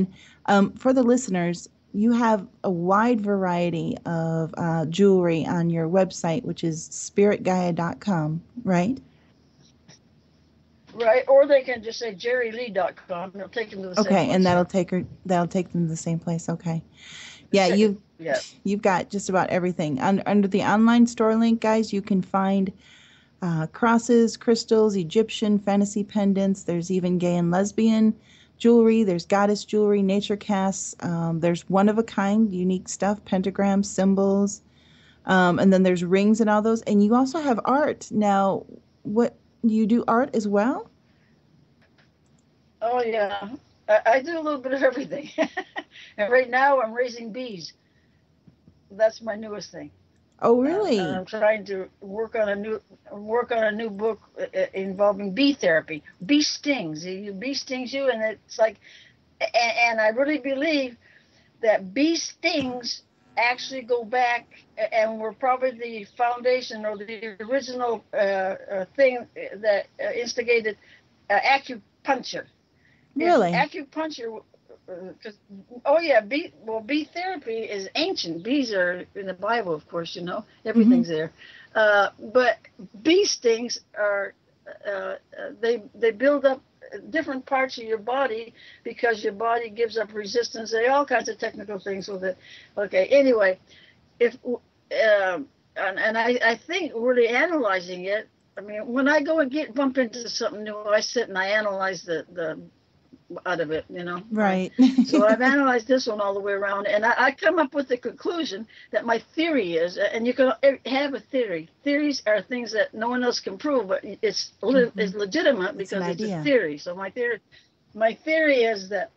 Um, for the listeners, you have a wide variety of uh, jewelry on your website, which is spirit gaia dot com, right? Right, or they can just say jerry lee dot com. It'll take them to the same Okay, place. and that'll take her. That'll take them to the same place. Okay. Yeah, you. Yeah. You've got just about everything. Un- under the online store link, guys, you can find uh, crosses, crystals, Egyptian, fantasy pendants. There's even gay and lesbian jewelry. There's goddess jewelry, nature casts. Um, there's one-of-a-kind, unique stuff, pentagrams, symbols. Um, and then there's rings and all those. And you also have art. Now, what, you do art as well? Oh, yeah. I, I do a little bit of everything. And right now I'm raising bees. That's my newest thing. Oh, really? Uh, I'm trying to work on a new work on a new book uh, involving bee therapy. Bee stings. You bee stings you, and it's like, and, and I really believe that bee stings actually go back and were probably the foundation or the original uh, uh, thing that uh, instigated uh, acupuncture. Really? Is acupuncture. Because oh yeah, bee well bee therapy is ancient. Bees are in the Bible, of course, you know everything's mm-hmm. there. Uh, but bee stings are uh, they they build up different parts of your body because your body gives up resistance. There are all kinds of technical things with it. Okay, anyway, if um, and, and I I think really analyzing it. I mean, when I go and get bump into something new, I sit and I analyze the the. out of it, you know. Right. So I've analyzed this one all the way around, and I, I come up with the conclusion that my theory is, and you can have a theory. Theories are things that no one else can prove, but it's mm-hmm. it's legitimate it's because it's a theory. So my theory, my theory is that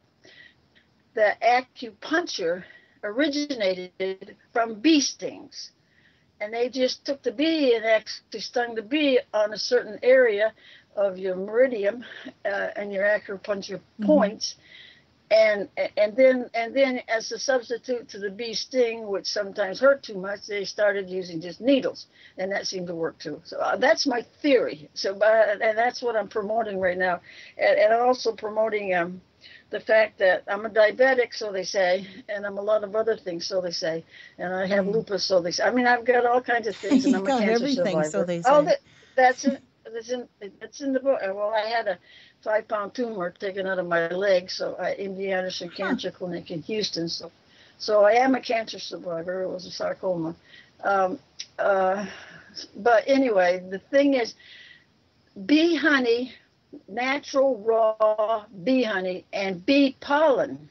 that acupuncture originated from bee stings, and they just took the bee and actually stung the bee on a certain area of your meridian uh, and your acupuncture mm-hmm. points, and and then and then as a substitute to the bee sting, which sometimes hurt too much, they started using just needles, and that seemed to work too. So uh, that's my theory. So uh, and that's what I'm promoting right now, and, and I'm also promoting um, the fact that I'm a diabetic, so they say, and I'm a lot of other things, so they say, and I have mm-hmm. lupus, so they say. I mean, I've got all kinds of things, and I'm a cancer everything, survivor. So they say. Oh, that, that's it. It's in, it's in the book. Well, I had a five-pound tumor taken out of my leg, so I, M D Anderson Cancer huh. Clinic in Houston. So, so I am a cancer survivor. It was a sarcoma. Um, uh, but anyway, the thing is, bee honey, natural raw bee honey, and bee pollen,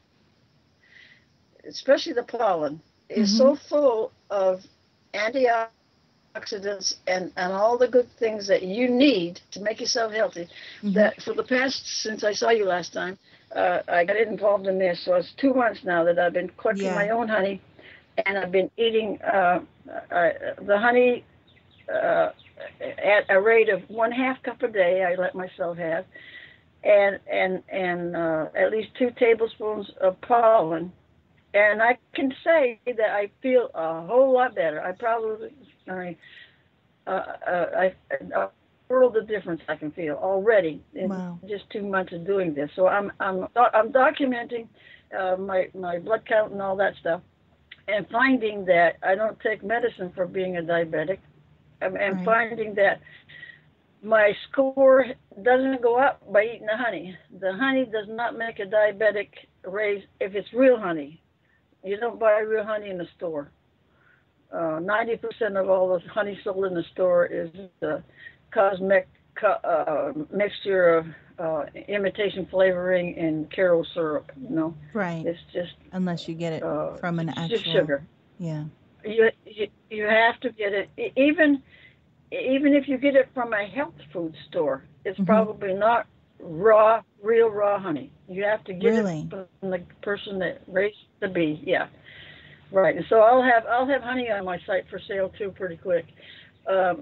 especially the pollen, is mm-hmm. so full of antioxidants. Oxidants and, and all the good things that you need to make yourself healthy, mm-hmm. that for the past, since I saw you last time, uh, I got involved in this. So it's two months now that I've been collecting yeah. my own honey, and I've been eating uh, uh, the honey uh, at a rate of one half cup a day. I let myself have, and and and uh, at least two tablespoons of pollen. And I can say that I feel a whole lot better. I probably, I mean, uh, uh, I, a world of difference I can feel already in wow. just two months of doing this. So I'm, I'm, I'm documenting uh, my my blood count and all that stuff, and finding that I don't take medicine for being a diabetic, and, and right. finding that my score doesn't go up by eating the honey. The honey does not make a diabetic raise if it's real honey. You don't buy real honey in the store. Uh, ninety percent of all the honey sold in the store is the cosmetic uh, mixture of uh, imitation flavoring and Karo syrup, you know. Right. It's just... Unless you get it uh, from an actual... just sugar. Yeah. You, you, you have to get it, even, even if you get it from a health food store, it's mm-hmm. probably not raw, real raw honey. You have to get really? it from the person that raised the bee. Yeah, right. And so I'll have I'll have honey on my site for sale too, pretty quick. Um,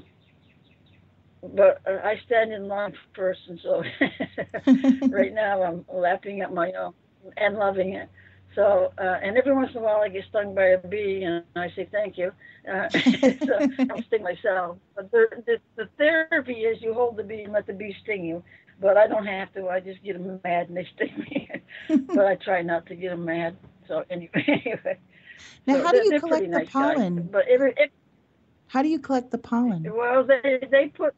but I stand in line first, and so right now I'm lapping at my own and loving it. So uh, and every once in a while I get stung by a bee, and I say thank you. Uh, so I'll sting myself. But the, the the therapy is you hold the bee and let the bee sting you. but I don't have to. I just get them mad and they sting me. But I try not to get them mad. So anyway, anyway. Now, So how do they're, you they're collect pretty the nice guys. pollen? But every, it, How do you collect the pollen? well, they they put.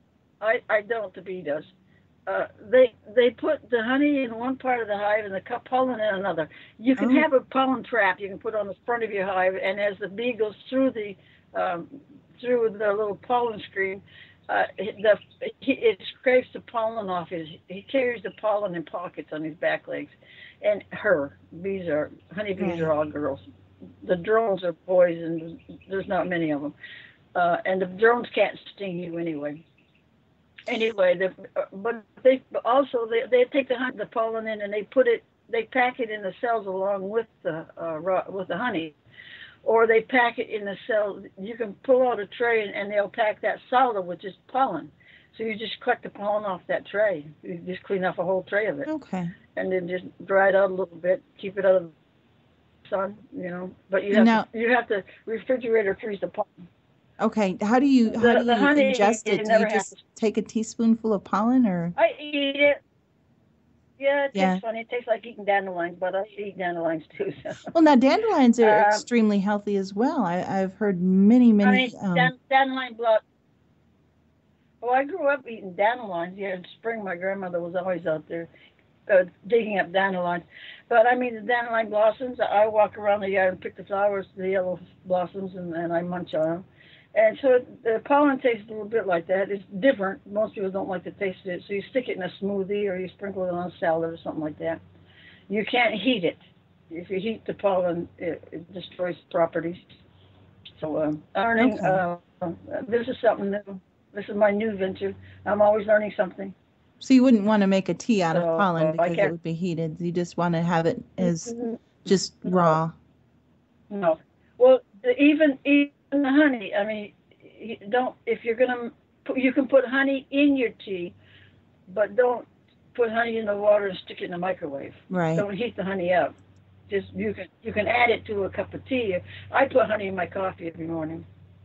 I I don't. The bee does. Uh, they they put the honey in one part of the hive and the cu- pollen in another. You can Oh. have a pollen trap you can put on the front of your hive, and as the bee goes through the um, through the little pollen screen, uh, the he, it scrapes the pollen off his. He carries the pollen in pockets on his back legs, and her bees are honeybees Right. are all girls. The drones are boys, and there's not many of them. Uh, and the drones can't sting you anyway. Anyway, the, uh, but they also they, they take the hun- the pollen in and they put it they pack it in the cells along with the uh, raw, with the honey, or they pack it in the cells. You can pull out a tray and, and they'll pack that solid with just pollen. So you just collect the pollen off that tray. You just clean off a whole tray of it, Okay. and then just dry it out a little bit. Keep it out of the sun, you know. But you have Now- to, you have to refrigerate or freeze the pollen. Okay. How do you how The- do the you honey, ingest you it? Do never you have just take a teaspoonful of pollen, or I eat it. Yeah, it Yeah. tastes funny. It tastes like eating dandelions, but I eat dandelions too. So. well, now dandelions are Um, extremely healthy as well. I, I've heard many I many. mean, um, dan- dandelion blood. Well, I grew up eating dandelions. Yeah, in spring, my grandmother was always out there uh, digging up dandelions. But I mean, the dandelion blossoms, I walk around the yard and pick the flowers, the yellow blossoms, and, and I munch on them. And so the pollen tastes a little bit like that. It's different. Most people don't like the taste of it. So you stick it in a smoothie or you sprinkle it on a salad or something like that. You can't heat it. If you heat the pollen, it, it destroys properties. So um, learning, Okay. uh, this is something new. This is my new venture. I'm always learning something. so you wouldn't want to make a tea out of So, pollen I because it can't- would be heated. You just want to have it as Mm, just No. raw. No. Well, even even the honey. I mean, you don't. If you're gonna, put, you can put honey in your tea, but don't put honey in the water and stick it in the microwave. Right. Don't heat the honey up. Just you can you can add it to a cup of tea. I put honey in my coffee every morning.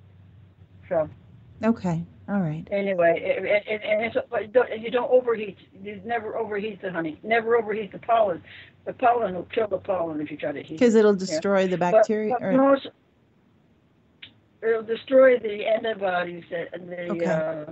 So Okay. All right. anyway, it, it, and it's, but don't, you don't overheat. You never overheat the honey. Never overheat the pollen. The pollen will kill the pollen if you try to heat it. Because it'll destroy the But- bacteria. but or, most, it'll destroy the antibodies and the Okay. uh,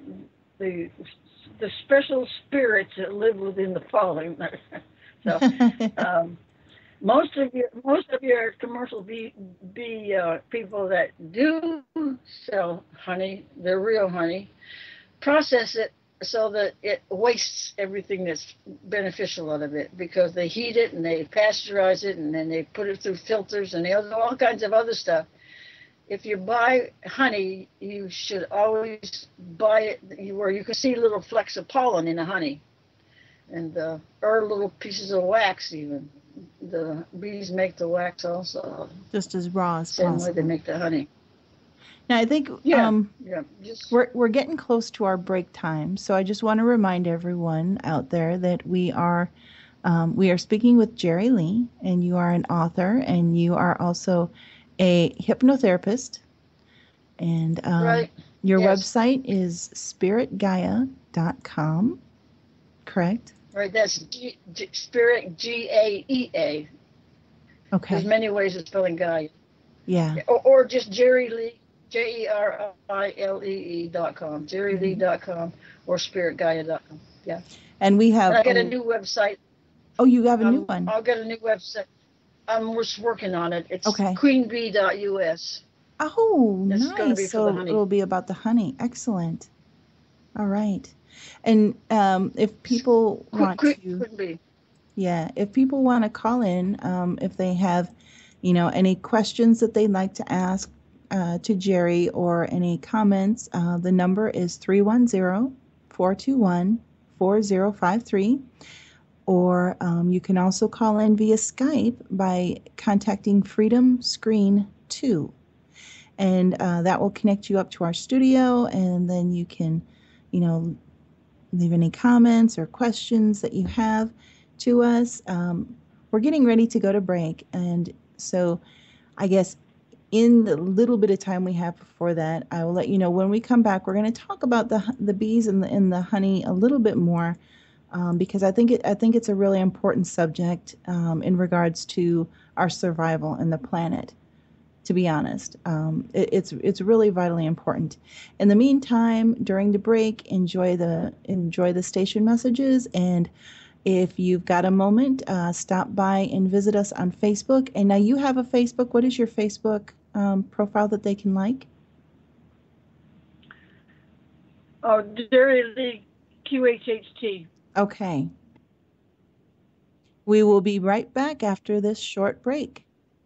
the the special spirits that live within the pollen. So um, most of your most of your commercial bee bee uh, people that do sell honey, the real honey, process it so that it wastes everything that's beneficial out of it, because they heat it and they pasteurize it and then they put it through filters and they do all kinds of other stuff. If you buy honey, you should always buy it where you can see little flecks of pollen in the honey, and uh, or little pieces of wax even. The bees make the wax also, just as raw as same way they possible. make the honey. Now I think Yeah. um, Yeah, just we're we're getting close to our break time, so I just want to remind everyone out there that we are um, we are speaking with Jerry Lee, and you are an author, and you are also a hypnotherapist, and um, right. your yes. website is spirit gaia dot com, correct? Right, that's G, G, Spirit, G A E A. Okay. There's many ways of spelling Gaia. Yeah. Or, or just Jerry Lee, J E R I L E E dot com, jerry lee dot com, or spirit gaia dot com. Yeah. And we have. And I got a oh, new website. oh, you have a new Um, one. I'll get a new website. I'm just working on it. It's Okay. queen bee dot U S. Oh, It's gonna be nice. for the So honey. it'll be about the honey. Excellent. All right. And um, if people want Queen, to, queen bee. yeah, if people want to call in, um, if they have, you know, any questions that they'd like to ask uh, to Jerry or any comments, uh, the number is three one zero, four two one, four zero five three. Or um, you can also call in via Skype by contacting Freedom Screen two. And uh, that will connect you up to our studio, and then you can, you know, leave any comments or questions that you have to us. Um, we're getting ready to go to break, and so I guess in the little bit of time we have before that, I will let you know when we come back. We're going to talk about the the bees and the and the honey a little bit more, um, because I think it I think it's a really important subject um, in regards to our survival and the planet. To be honest, um, it, it's it's really vitally important. In the meantime, during the break, enjoy the enjoy the station messages, and if you've got a moment, uh, stop by and visit us on Facebook. And now you have a Facebook. What is your Facebook um, profile that they can like? Oh, Jerry Lee, Q H H T. Okay. We will be right back after this short break.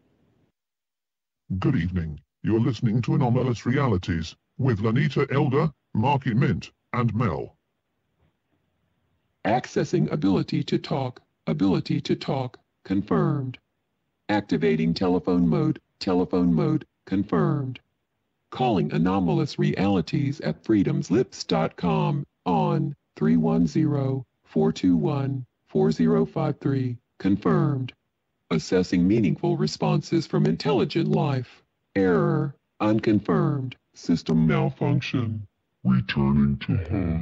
Good evening. You're listening to Anomalous Realities with Lanita Elder, Marky Mint, and Mel. Accessing ability to talk, ability to talk, confirmed. Activating telephone mode, telephone mode, confirmed. Calling Anomalous Realities at freedoms lips dot com on three one zero, four two one, four zero five three, confirmed. Assessing meaningful responses from intelligent life. Error, unconfirmed. System malfunction. Returning to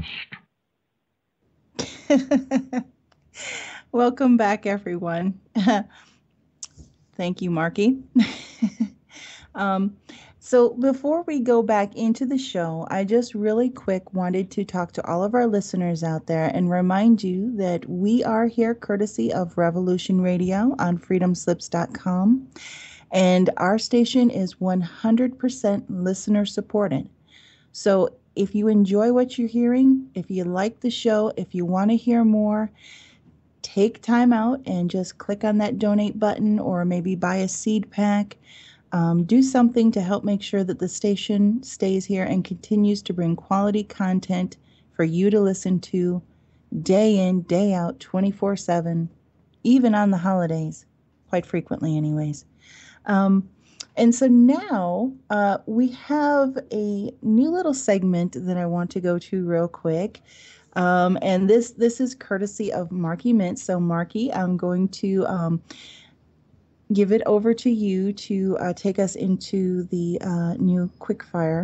host. Welcome back, everyone. Thank you, Marky. um, so before we go back into the show, I just really quick wanted to talk to all of our listeners out there and remind you that we are here courtesy of Revolution Radio on freedom slips dot com. And our station is one hundred percent listener supported. So if you enjoy what you're hearing, if you like the show, if you want to hear more, take time out and just click on that donate button, or maybe buy a seed pack. Um, do something to help make sure that the station stays here and continues to bring quality content for you to listen to day in, day out, twenty-four seven, even on the holidays, quite frequently anyways. Um, and so now uh, we have a new little segment that I want to go to real quick. Um, and this this is courtesy of Marky Mint. So Marky, I'm going to um, give it over to you to uh, take us into the uh, new quickfire.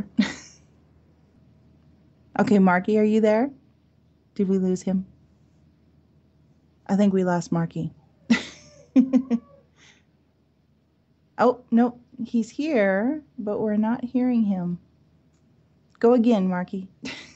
Okay, Marky, are you there? Did we lose him? I think we lost Marky. Oh, no, he's here, but we're not hearing him. Go again, Marky.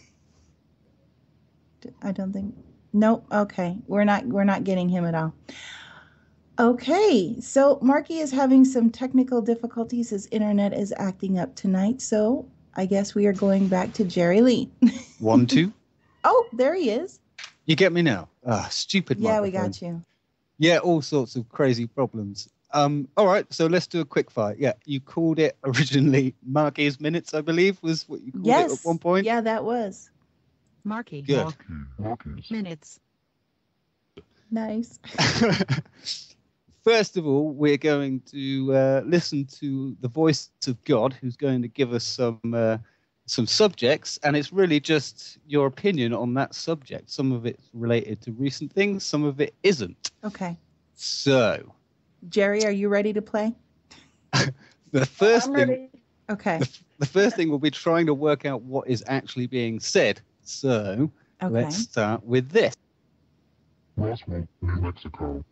I don't think. Nope. Okay, we're not. We're not getting him at all. Okay, so Marky is having some technical difficulties. His internet is acting up tonight, so I guess we are going back to Jerry Lee. One, two. Oh, there he is. You get me now? Ah, stupid. Yeah, we microphone. got you. Yeah, all sorts of crazy problems. Um, all right, so let's do a quick fire. Yeah, you called it originally Marky's Minutes, I believe, was what you called Yes. it at one point. Yeah, that was. Marky. Good. Minutes. Nice. First of all, we're going to uh, listen to the voice of God, who's going to give us some uh, some subjects, and it's really just your opinion on that subject. Some of it's related to recent things, some of it isn't. Okay. So, Jerry, are you ready to play? the first I'm thing, ready. Okay. the, the first thing will be trying to work out what is actually being said. So, Okay. let's start with this. Roswell, New Mexico.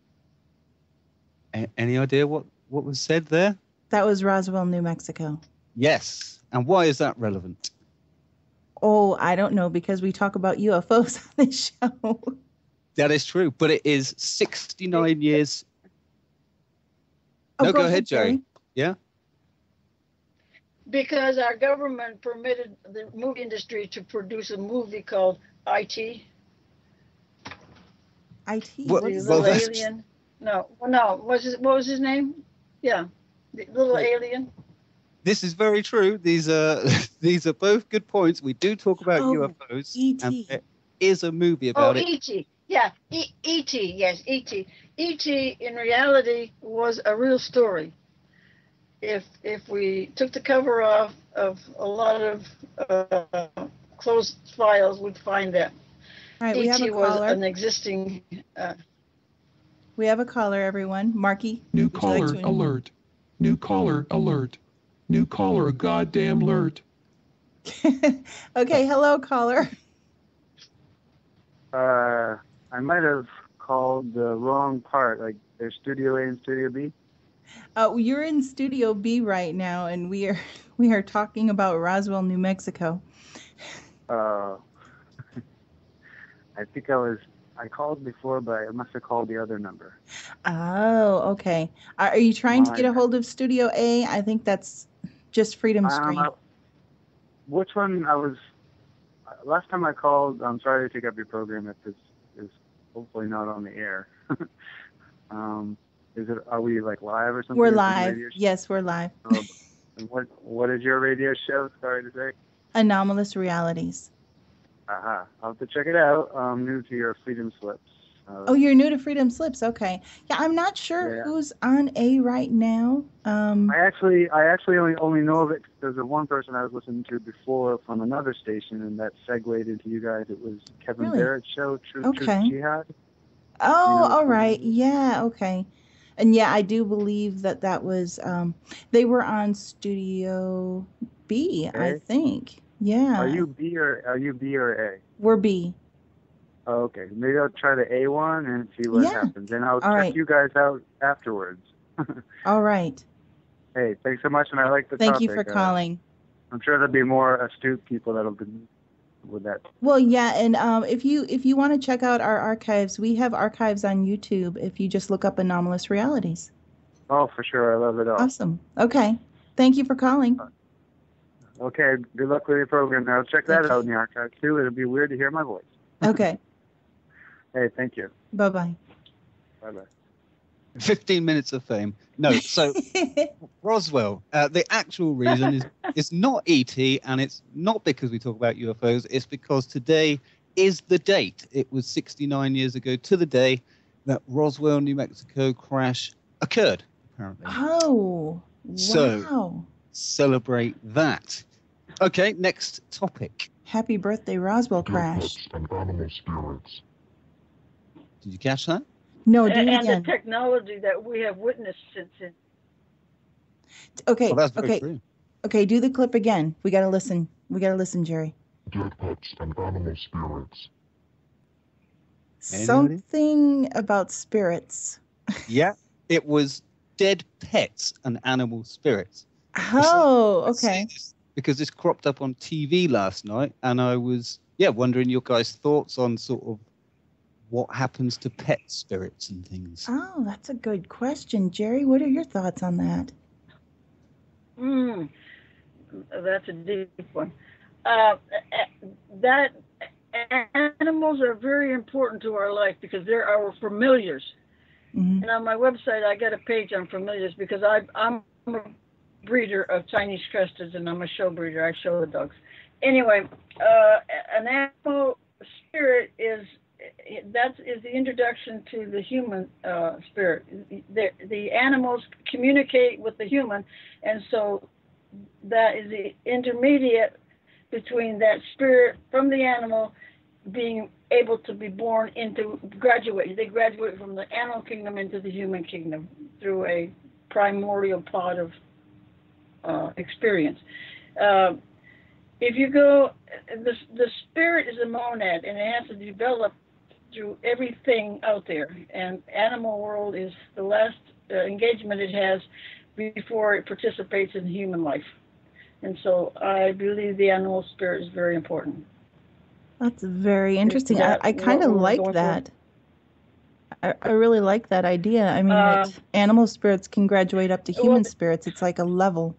A- any idea what, what was said there? That was Roswell, New Mexico. Yes. And why is that relevant? Oh, I don't know, because we talk about U F Os on this show. That is true, but it is sixty-nine years. Oh, No, go ahead, Jerry. Yeah? Because our government permitted the movie industry to produce a movie called I T. I T. What- The What's well, little that's- alien. No, well, no. What's his, what was his name? Yeah, the little Yeah. alien. This is very true. These are these are both good points. We do talk about Oh, U F Os, E T. and there is a movie Oh, about it. E T. Yeah, E E.T. Yes, E T. E T. in reality was a real story. If if we took the cover off of a lot of uh, closed files, we'd find that All right, we have E T a was caller. an existing. Uh, We have a caller, everyone. Marky. New would you like caller to- alert. New caller alert. New caller a goddamn alert. Okay, hello, caller. Uh, I might have called the wrong part. Like, there's Studio A and Studio B. Uh, you're in Studio B right now, and we are we are talking about Roswell, New Mexico. Uh, I think I was. I called before, but I must have called the other number. Oh, okay. Are, are you trying to My get a bad. hold of Studio A? I think that's just Freedom Um, Stream. I- which one I was? Last time I called. I'm sorry to take up your program if this is hopefully not on the air. um, is it? Are we like live or something? We're Is this live. radio show? Yes, we're live. Oh, and what What is your radio show? Sorry to say. Anomalous Realities. Aha. I'll have to check it out. I'm new to your Freedom Slips. Uh, Oh, you're new to Freedom Slips. Okay. Yeah, I'm not sure Yeah. who's on A right now. Um, I actually, I actually only only know of it because there's one person I was listening to before from another station, and that segued into you guys. It was Kevin Really? Barrett's show, Truth, Okay. Truth Jihad. oh, You know which all one right. it is? Yeah, okay. And yeah, I do believe that that was, um, they were on Studio B, I A? think. Yeah. Are you B or are you B or A? We're B. Oh, okay. Maybe I'll try the A one and see what Yeah. happens, and I'll All check right. you guys out afterwards. All right. Hey, thanks so much, and I like the Thank topic. you for Uh, calling. I'm sure there'll be more astute people that'll be with that. Well, yeah, and um, if you if you want to check out our archives, we have archives on YouTube if you just look up Anomalous Realities. Oh, for sure. I love it all. Awesome. Okay. Thank you for calling. Okay, good luck with your program. I'll check that out in the archive too. It'll be weird to hear my voice. Okay. Hey, thank you. Bye-bye. Bye bye. fifteen minutes of fame. No, so Roswell, uh, the actual reason is it's not E T, and it's not because we talk about U F Os. It's because today is the date. It was sixty-nine years ago to the day that Roswell, New Mexico crash occurred, apparently. Oh, So- wow. Celebrate that. Okay, next topic. Happy birthday, Roswell crash. and animal spirits. Did you catch that? No, do and, it and the again. technology that we have witnessed since then. Okay, Well, that's very okay, true. okay, do the clip again. We gotta listen. We gotta listen, Jerry. Dead pets and animal spirits. Anybody? Something about spirits. Yeah, it was dead pets and animal spirits. Oh, I say okay. this because this cropped up on T V last night, and I was, yeah, wondering your guys' thoughts on sort of what happens to pet spirits and things. Oh, that's a good question, Jerry. What are your thoughts on that? Mm, that's a deep one. Uh, that animals are very important to our life because they're our familiars. Mhm. And on my website, I got a page on familiars because I, I'm a breeder of Chinese crested, and I'm a show breeder. I show the dogs. Anyway, uh, an animal spirit is that is the introduction to the human uh, spirit. The, the animals communicate with the human, and so that is the intermediate between that spirit from the animal being able to be born into graduate. They graduate from the animal kingdom into the human kingdom through a primordial pod of uh, experience. Uh, if you go, the, the spirit is a monad, and it has to develop through everything out there. And animal world is the last uh, engagement it has before it participates in human life. And so I believe the animal spirit is very important. That's very interesting. I, that I kind what of we were like going that. I, I really like that idea. I mean, Uh, that animal spirits can graduate up to well- human spirits. It's like a level.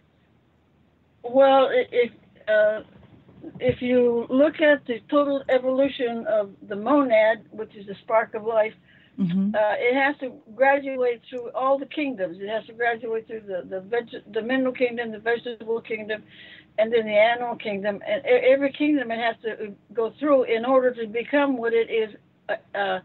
Well, i- if uh, if you look at the total evolution of the monad, which is the spark of life, Hmm. uh, it has to graduate through all the kingdoms. It has to graduate through the the, veg- the mineral kingdom, the vegetable kingdom, and then the animal kingdom. And e- every kingdom it has to go through in order to become what it is uh, uh,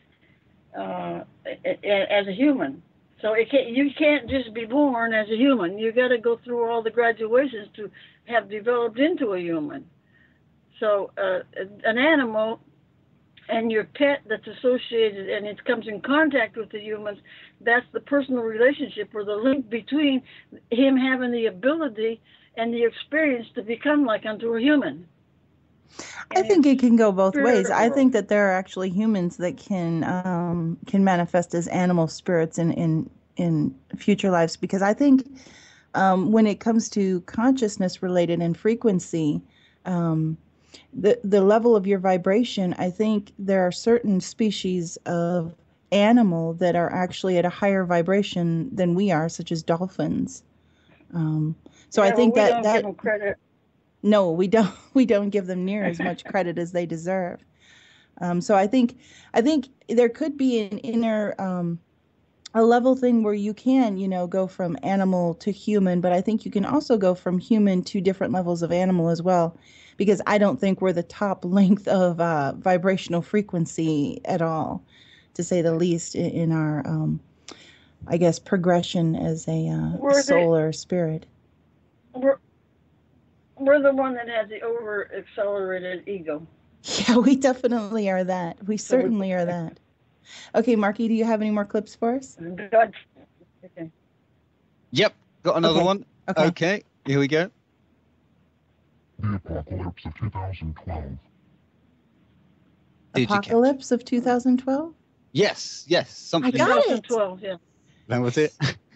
uh, as a human. So it can't, you can't just be born as a human. You got to go through all the graduations to have developed into a human. So uh, an animal and your pet that's associated and it comes in contact with the humans, that's the personal relationship or the link between him having the ability and the experience to become like unto a human. I think it can go both ways. I world. think that there are actually humans that can um, can manifest as animal spirits in, in, in future lives, because I think um, when it comes to consciousness related and frequency, um, the the level of your vibration, I think there are certain species of animal that are actually at a higher vibration than we are, such as dolphins. Um, so Yeah, I think well, we that don't that give them credit. no, we don't we don't give them near as much credit as they deserve. Um, so I think I think there could be an inner um, a level thing where you can, you know, go from animal to human, but I think you can also go from human to different levels of animal as well, because I don't think we're the top length of uh, vibrational frequency at all, to say the least, in, in our, um, I guess, progression as a uh, We're the soul or spirit. we're, we're the one that has the over accelerated ego. Yeah, we definitely are that. We So we- certainly are that. Okay, Marky, do you have any more clips for us? God, okay. Yep, got another Okay, one. okay. Okay, here we go. The Apocalypse of two thousand twelve. Did you catch it? Apocalypse of two thousand twelve? Yes, yes, something. I got it. twenty twelve, yeah. That was it.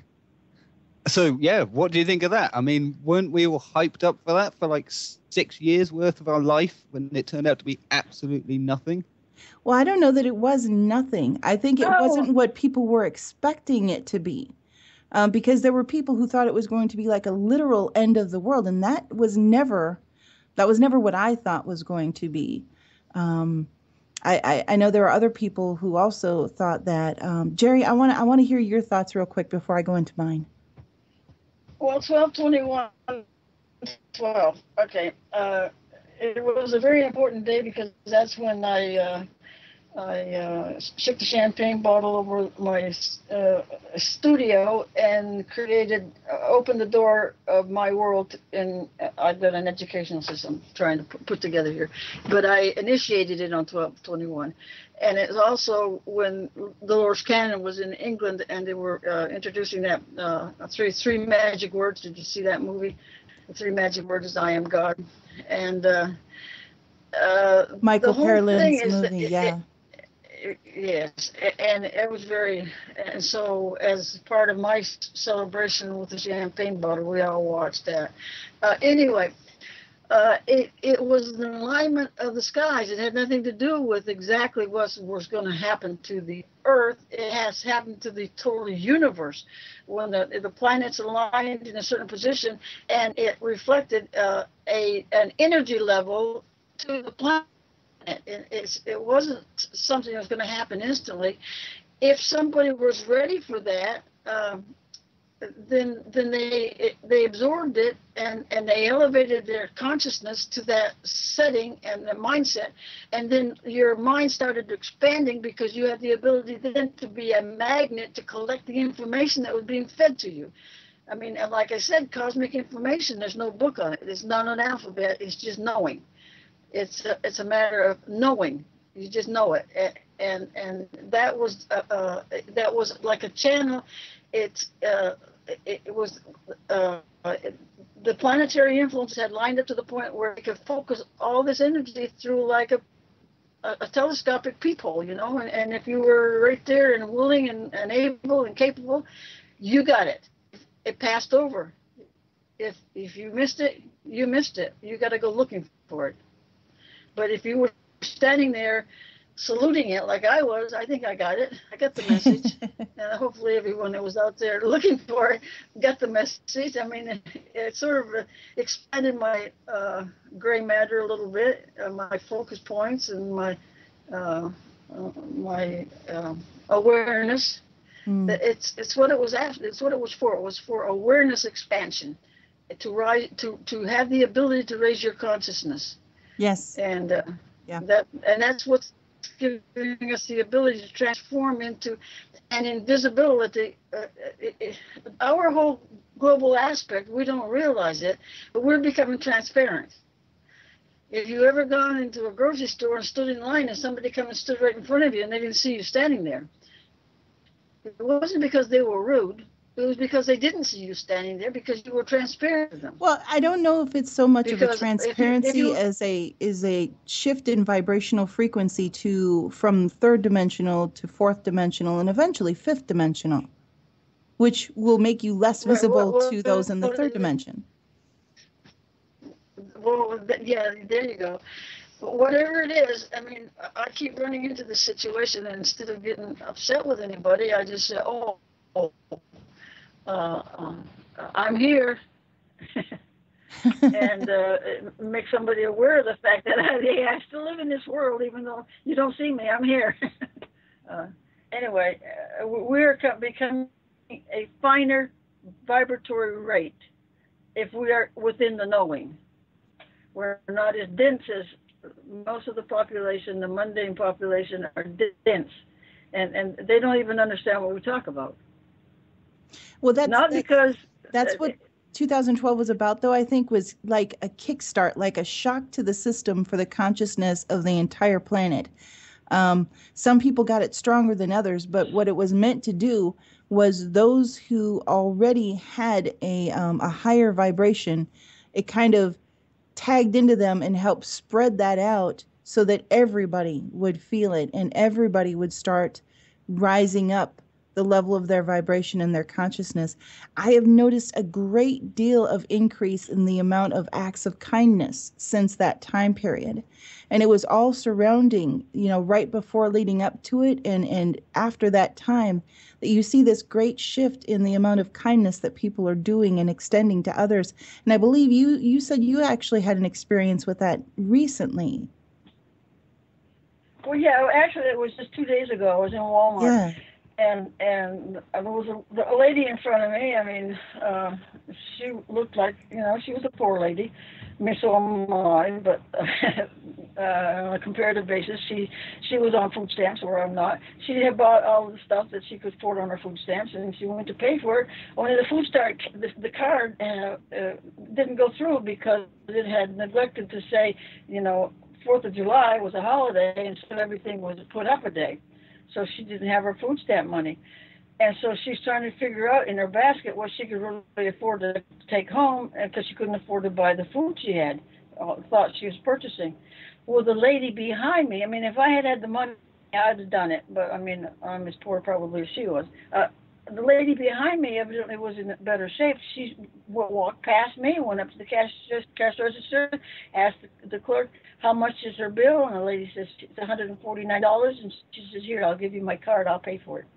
So, yeah, what do you think of that? I mean, weren't we all hyped up for that for like six years worth of our life when it turned out to be absolutely nothing? Well, I don't know that it was nothing. I think it No. wasn't what people were expecting it to be. Um, because there were people who thought it was going to be like a literal end of the world, and that was never, that was never what I thought was going to be. Um, I, I, I know there are other people who also thought that. Um, Jerry, I want to I want to hear your thoughts real quick before I go into mine. Well, twelve twenty-one, twelve. Okay. Uh, it was a very important day because that's when I uh, I uh, shook the champagne bottle over my uh, studio and created, uh, opened the door of my world. And I've got an educational system trying to put, put together here, but I initiated it on twelve twenty-one. And it's also when Dolores Cannon was in England and they were uh, introducing that uh, three three magic words. Did you see that movie? The three magic words is I am God. And uh, uh, Michael the whole thing Perlin's is that movie, it- yeah. it- Yes, and it was very, and so as part of my celebration with the champagne bottle, we all watched that. Uh, anyway, uh, it it was an alignment of the skies. It had nothing to do with exactly what was going to happen to the Earth. It has happened to the total universe when the the planets aligned in a certain position, and it reflected uh, a an energy level to the planet. It, it's, it wasn't something that was going to happen instantly. If somebody was ready for that, um, then then they it, they absorbed it and, and they elevated their consciousness to that setting and the mindset. And then your mind started expanding because you had the ability then to be a magnet to collect the information that was being fed to you. I mean, and like I said, cosmic information, there's no book on it. It's not an alphabet. It's just knowing. It's a, it's a matter of knowing. You just know it, and and that was uh, uh, that was like a channel. It's uh, it, it was uh, it, the planetary influence had lined up to the point where it could focus all this energy through like a a, a telescopic peephole, you know. And, and if you were right there and willing and, and able and capable, you got it. It passed over. If if you missed it, you missed it. You got to go looking for it. But if you were standing there saluting it like I was, I think I got it. I got the message. And hopefully everyone that was out there looking for it got the message. I mean, it, it sort of uh, expanded my uh, gray matter a little bit, uh, my focus points and my uh, uh, my uh, awareness. Mm. It's it's what it was after. It's what it was for. It was for awareness expansion, to rise, to to have the ability to raise your consciousness. Yes. And uh, Yeah. that and that's what's giving us the ability to transform into an invisibility. Uh, it, it, our whole global aspect, we don't realize it, but we're becoming transparent. If you ever gone into a grocery store and stood in line and somebody come and stood right in front of you and they didn't see you standing there, it wasn't because they were rude. It was because they didn't see you standing there because you were transparent to them. Well, I don't know if it's so much Because of a if you- if transparency you- as a is a shift in vibrational frequency to from third dimensional to fourth dimensional and eventually fifth dimensional, which will make you less Right, visible well, to those in the well, third dimension. Well, th- yeah, there you go. But whatever it is, I mean, I- I keep running into this situation, and instead of getting upset with anybody, I just say, "Oh, oh uh, um, I'm here," and uh, make somebody aware of the fact that hey, I still live in this world, even though you don't see me. I'm here. uh, anyway, uh, we're co- becoming a finer vibratory rate if we are within the knowing. We're not as dense as most of the population, the mundane population, are dense, and and they don't even understand what we talk about. Well, that's Not that's, because that's what two thousand twelve was about, though. I think was like a kickstart, like a shock to the system for the consciousness of the entire planet. Um, some people got it stronger than others, but what it was meant to do was those who already had a um, a higher vibration, it kind of tagged into them and helped spread that out so that everybody would feel it and everybody would start rising up the level of their vibration and their consciousness. I have noticed a great deal of increase in the amount of acts of kindness since that time period. And it was all surrounding, you know, right before leading up to it and, and after that time, that you see this great shift in the amount of kindness that people are doing and extending to others. And I believe you, you said you actually had an experience with that recently. Well, yeah, actually, it was just two days ago. I was in Walmart. Yeah. And and there was a, a lady in front of me. I mean, uh, she looked like, you know, she was a poor lady. I mean, so am I, but uh, on a comparative basis, she she was on food stamps where I'm not. She had bought all the stuff that she could afford on her food stamps, and she went to pay for it. Only the food stamp, the, the card uh, uh, didn't go through because it had neglected to say, you know, Fourth of July was a holiday, and so everything was put up a day. So she didn't have her food stamp money. And so she's trying to figure out in her basket what she could really afford to take home because she couldn't afford to buy the food she had, uh, thought she was purchasing. Well, the lady behind me, I mean, if I had had the money, I'd have done it. But, I mean, I'm as poor probably as she was. Uh, the lady behind me evidently was in better shape. She walked past me, went up to the cash, cash register, asked the, the clerk, how much is her bill? And the lady says, it's one hundred forty-nine dollars. And she says, here, I'll give you my card. I'll pay for it.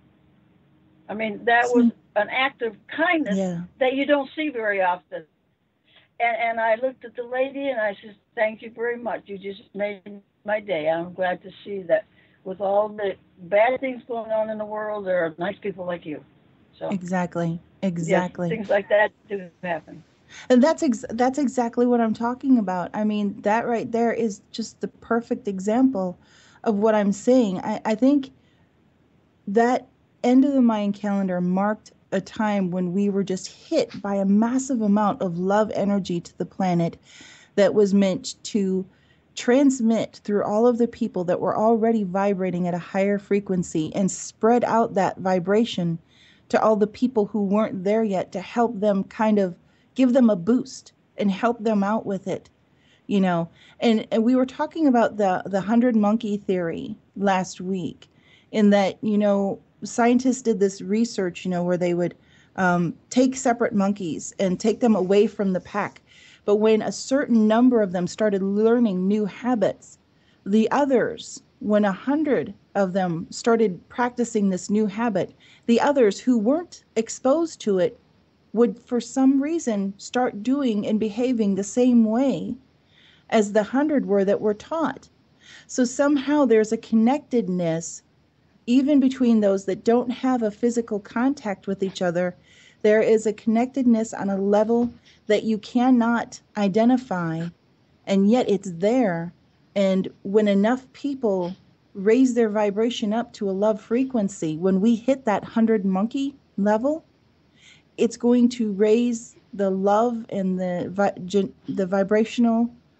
I mean, that was an act of kindness Yeah. that you don't see very often. And, and I looked at the lady and I said, thank you very much. You just made my day. I'm glad to see that with all the bad things going on in the world, there are nice people like you. So Exactly. yes, Exactly. things like that do happen. And that's ex- that's exactly what I'm talking about. I mean, that right there is just the perfect example of what I'm saying. I, I think that end of the Mayan calendar marked a time when we were just hit by a massive amount of love energy to the planet that was meant to transmit through all of the people that were already vibrating at a higher frequency and spread out that vibration to all the people who weren't there yet to help them kind of give them a boost and help them out with it, you know. And, and we were talking about the, the hundred monkey theory last week in that, you know, scientists did this research, you know, where they would um, take separate monkeys and take them away from the pack. But when a certain number of them started learning new habits, the others, when a hundred of them started practicing this new habit, the others who weren't exposed to it would for some reason start doing and behaving the same way as the hundred were that were taught. So somehow there's a connectedness even between those that don't have a physical contact with each other. There is a connectedness on a level that you cannot identify, and yet it's there. And when enough people raise their vibration up to a love frequency, when we hit that hundred monkey level, it's going to raise the love and the vi- the vibrational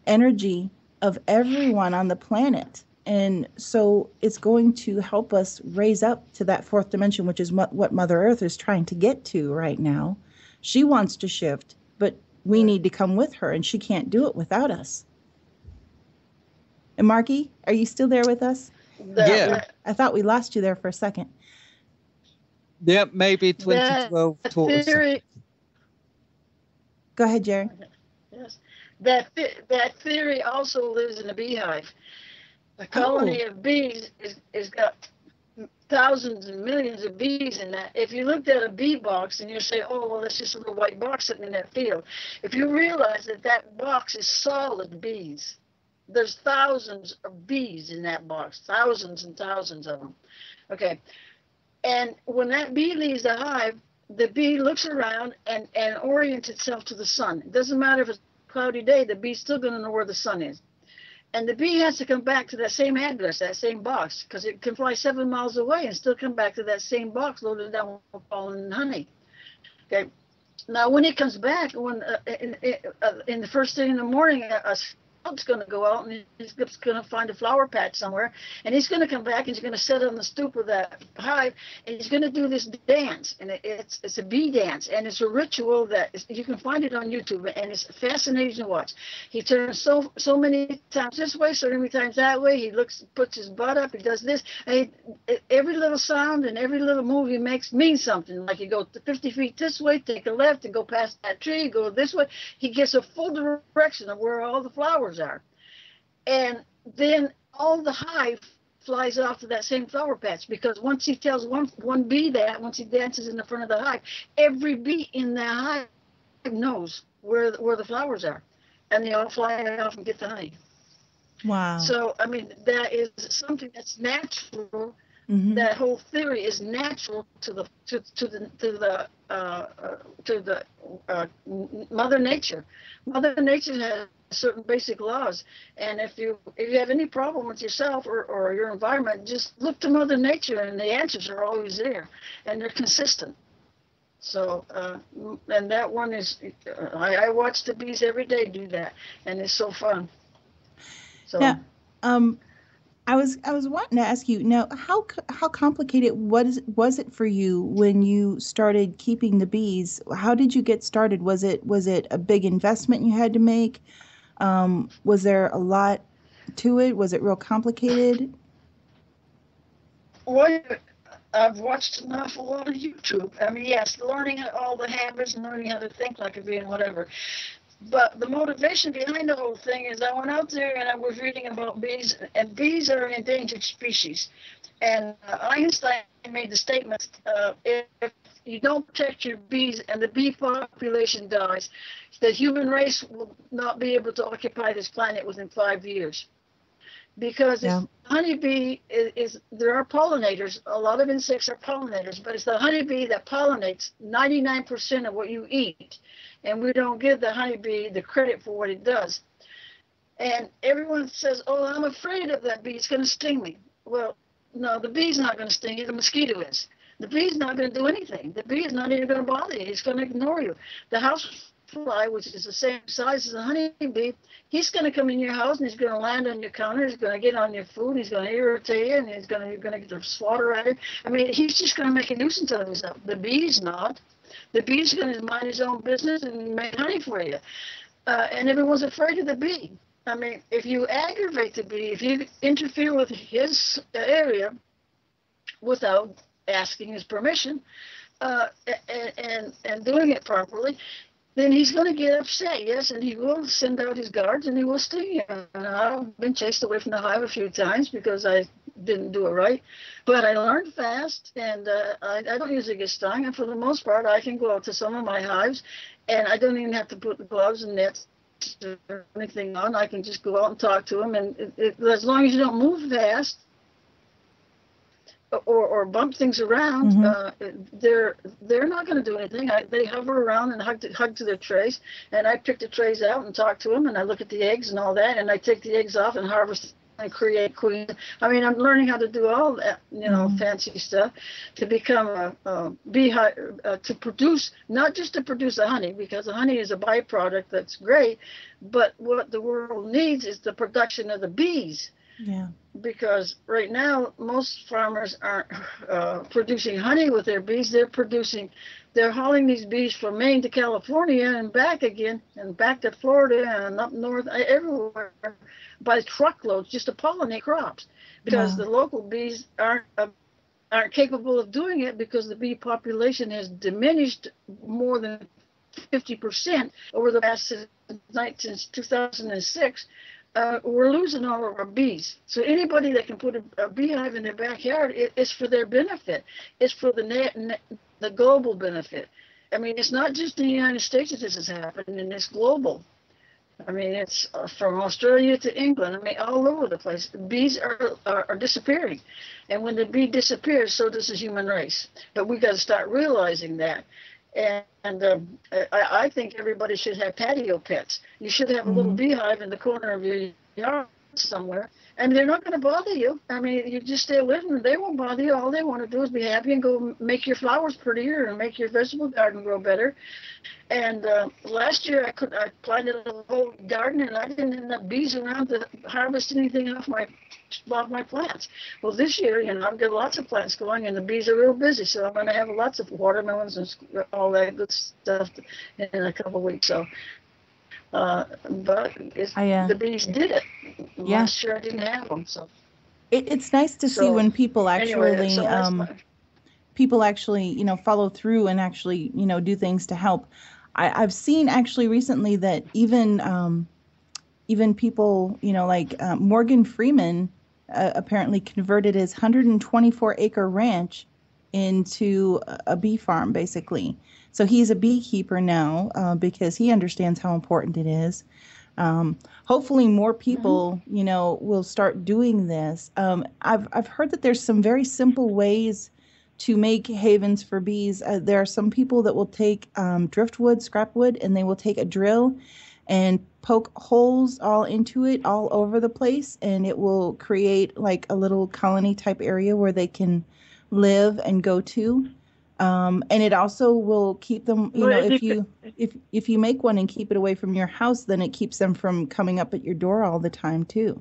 energy of everyone on the planet. And so it's going to help us raise up to that fourth dimension, which is what, what Mother Earth is trying to get to right now. She wants to shift, but we need to come with her, and she can't do it without us. And Marky, are you still there with us? Yeah. I thought we lost you there for a second. Yeah, maybe twenty twelve That taught us theory, something. Go ahead, Jerry. yes, that the- that theory also lives in a beehive. A colony Oh. of bees is is got thousands and millions of bees in that. If you looked at a bee box and you say, "Oh, well, that's just a little white box sitting in that field," if you realize that that box is solid bees, there's thousands of bees in that box, thousands and thousands of them. Okay, and when that bee leaves the hive, the bee looks around and and orients itself to the sun. It doesn't matter if it's a cloudy day; the bee's still going to know where the sun is. And the bee has to come back to that same address, that same box, because it can fly seven miles away and still come back to that same box loaded down with pollen and honey. Okay. Now, when it comes back, when uh, in, in, uh, in the first thing in the morning, a, a scout's going to go out and he's going to find a flower patch somewhere, and he's going to come back and he's going to sit on the stoop of that hive, and he's going to do this dance, and it, it's it's a bee dance, and it's a ritual that is, you can find it on YouTube, and it's fascinating to watch. He turns so so many times this way, so many times that way. He looks, puts his butt up, he does this, and he, every little sound and every little move he makes means something. Like you go fifty feet this way, take a left, and go past that tree, go this way. He gets a full direction of where all the flowers are. And then all the hive flies off to that same flower patch, because once he tells one one bee that, once he dances in the front of the hive, every bee in that hive knows where the, where the flowers are, and they all fly off and get the honey. Wow. So, I mean, that is something that's natural. Mm-hmm. That whole theory is natural to the to, to the to the uh, uh, to the uh, Mother Nature. Mother Nature has certain basic laws, and if you if you have any problem with yourself or, or your environment, just look to Mother Nature, and the answers are always there, and they're consistent. So, uh, and that one is, uh, I, I watch the bees every day do that, and it's so fun. So. Yeah. Um. I was I was wanting to ask you now, how how complicated was was it for you when you started keeping the bees? How did you get started? Was it was it a big investment you had to make? Um, was there a lot to it? Was it real complicated? Well, I've watched an awful lot of YouTube. I mean, yes, learning all the habits and learning how to think like a bee and whatever. But the motivation behind the whole thing is I went out there and I was reading about bees, and bees are an endangered species. And uh, Einstein made the statement, uh, if you don't protect your bees and the bee population dies, the human race will not be able to occupy this planet within five years. Because yeah. honeybee is, is, there are pollinators. A lot of insects are pollinators, but it's the honeybee that pollinates ninety-nine percent of what you eat. And we don't give the honeybee the credit for what it does. And everyone says, oh, I'm afraid of that bee. It's going to sting me. Well, no, the bee's not going to sting you. The mosquito is. The bee's not going to do anything. The bee is not even going to bother you. He's going to ignore you. The housefly, which is the same size as a honeybee, he's going to come in your house and he's going to land on your counter. He's going to get on your food. He's going to irritate you, and he's going to, you're going to get the slaughter at it. I mean, he's just going to make a nuisance of himself. The bee's not. The bee's going to mind his own business and make honey for you. Uh, and everyone's afraid of the bee. I mean, if you aggravate the bee, if you interfere with his area without asking his permission uh, and, and, and doing it properly, then he's going to get upset, yes, and he will send out his guards and he will sting you. And I've been chased away from the hive a few times because I didn't do it right, but I learned fast, and uh, I, I don't usually get stung, and for the most part I can go out to some of my hives and I don't even have to put the gloves and nets or anything on. I can just go out and talk to them, and it, it, as long as you don't move fast or, or bump things around, mm-hmm. uh, they're they're not going to do anything. I, they hover around and hug to, hug to their trays, and I pick the trays out and talk to them, and I look at the eggs and all that, and I take the eggs off and harvest create queen. I mean, I'm learning how to do all that, you know, Mm. fancy stuff to become a, a beehive, uh, to produce, not just to produce the honey, because the honey is a byproduct that's great, but what the world needs is the production of the bees. Yeah. Because right now, most farmers aren't uh, producing honey with their bees. They're producing, they're hauling these bees from Maine to California and back again, and back to Florida and up north, everywhere, by truckloads just to pollinate crops. Because Wow. the local bees aren't uh, aren't capable of doing it, because the bee population has diminished more than fifty percent over the past since two thousand six. Uh, we're losing all of our bees. So anybody that can put a, a beehive in their backyard, it, it's for their benefit. It's for the net, net, the global benefit. I mean, it's not just in the United States that this is happening. It's global. I mean, it's uh, from Australia to England. I mean, all over the place. Bees are, are, are disappearing. And when the bee disappears, so does the human race. But we got to start realizing that. And, and um, I, I think everybody should have patio pets. You should have a little Mhm. beehive in the corner of your yard somewhere, and they're not going to bother you. I mean, you just stay with them, they won't bother you. All they want to do is be happy and go make your flowers prettier and make your vegetable garden grow better. And uh, last year I could I planted a whole garden, and I didn't end up bees around to harvest anything off my off my plants. Well, this year, you know, I've got lots of plants going, and the bees are real busy, so I'm going to have lots of watermelons and all that good stuff in a couple of weeks. So, uh, but it's, I, uh, the bees did it. Yeah. Last year I didn't have them, so. It, it's nice to see So, when people actually Anyway, so that's um, my, people actually, you know, follow through and actually, you know, do things to help. I, I've seen actually recently that even um, even people, you know, like uh, Morgan Freeman uh, apparently converted his one hundred twenty-four acre ranch into a, a bee farm, basically. So he's a beekeeper now uh, because he understands how important it is. Um, hopefully more people, you know, will start doing this. Um, I've, I've heard that there's some very simple ways to make havens for bees. Uh, there are some people that will take um, driftwood, scrap wood, and they will take a drill and poke holes all into it all over the place, and it will create like a little colony type area where they can live and go to. Um, and it also will keep them, you Well, know, if if you you if if you make one and keep it away from your house, then it keeps them from coming up at your door all the time too.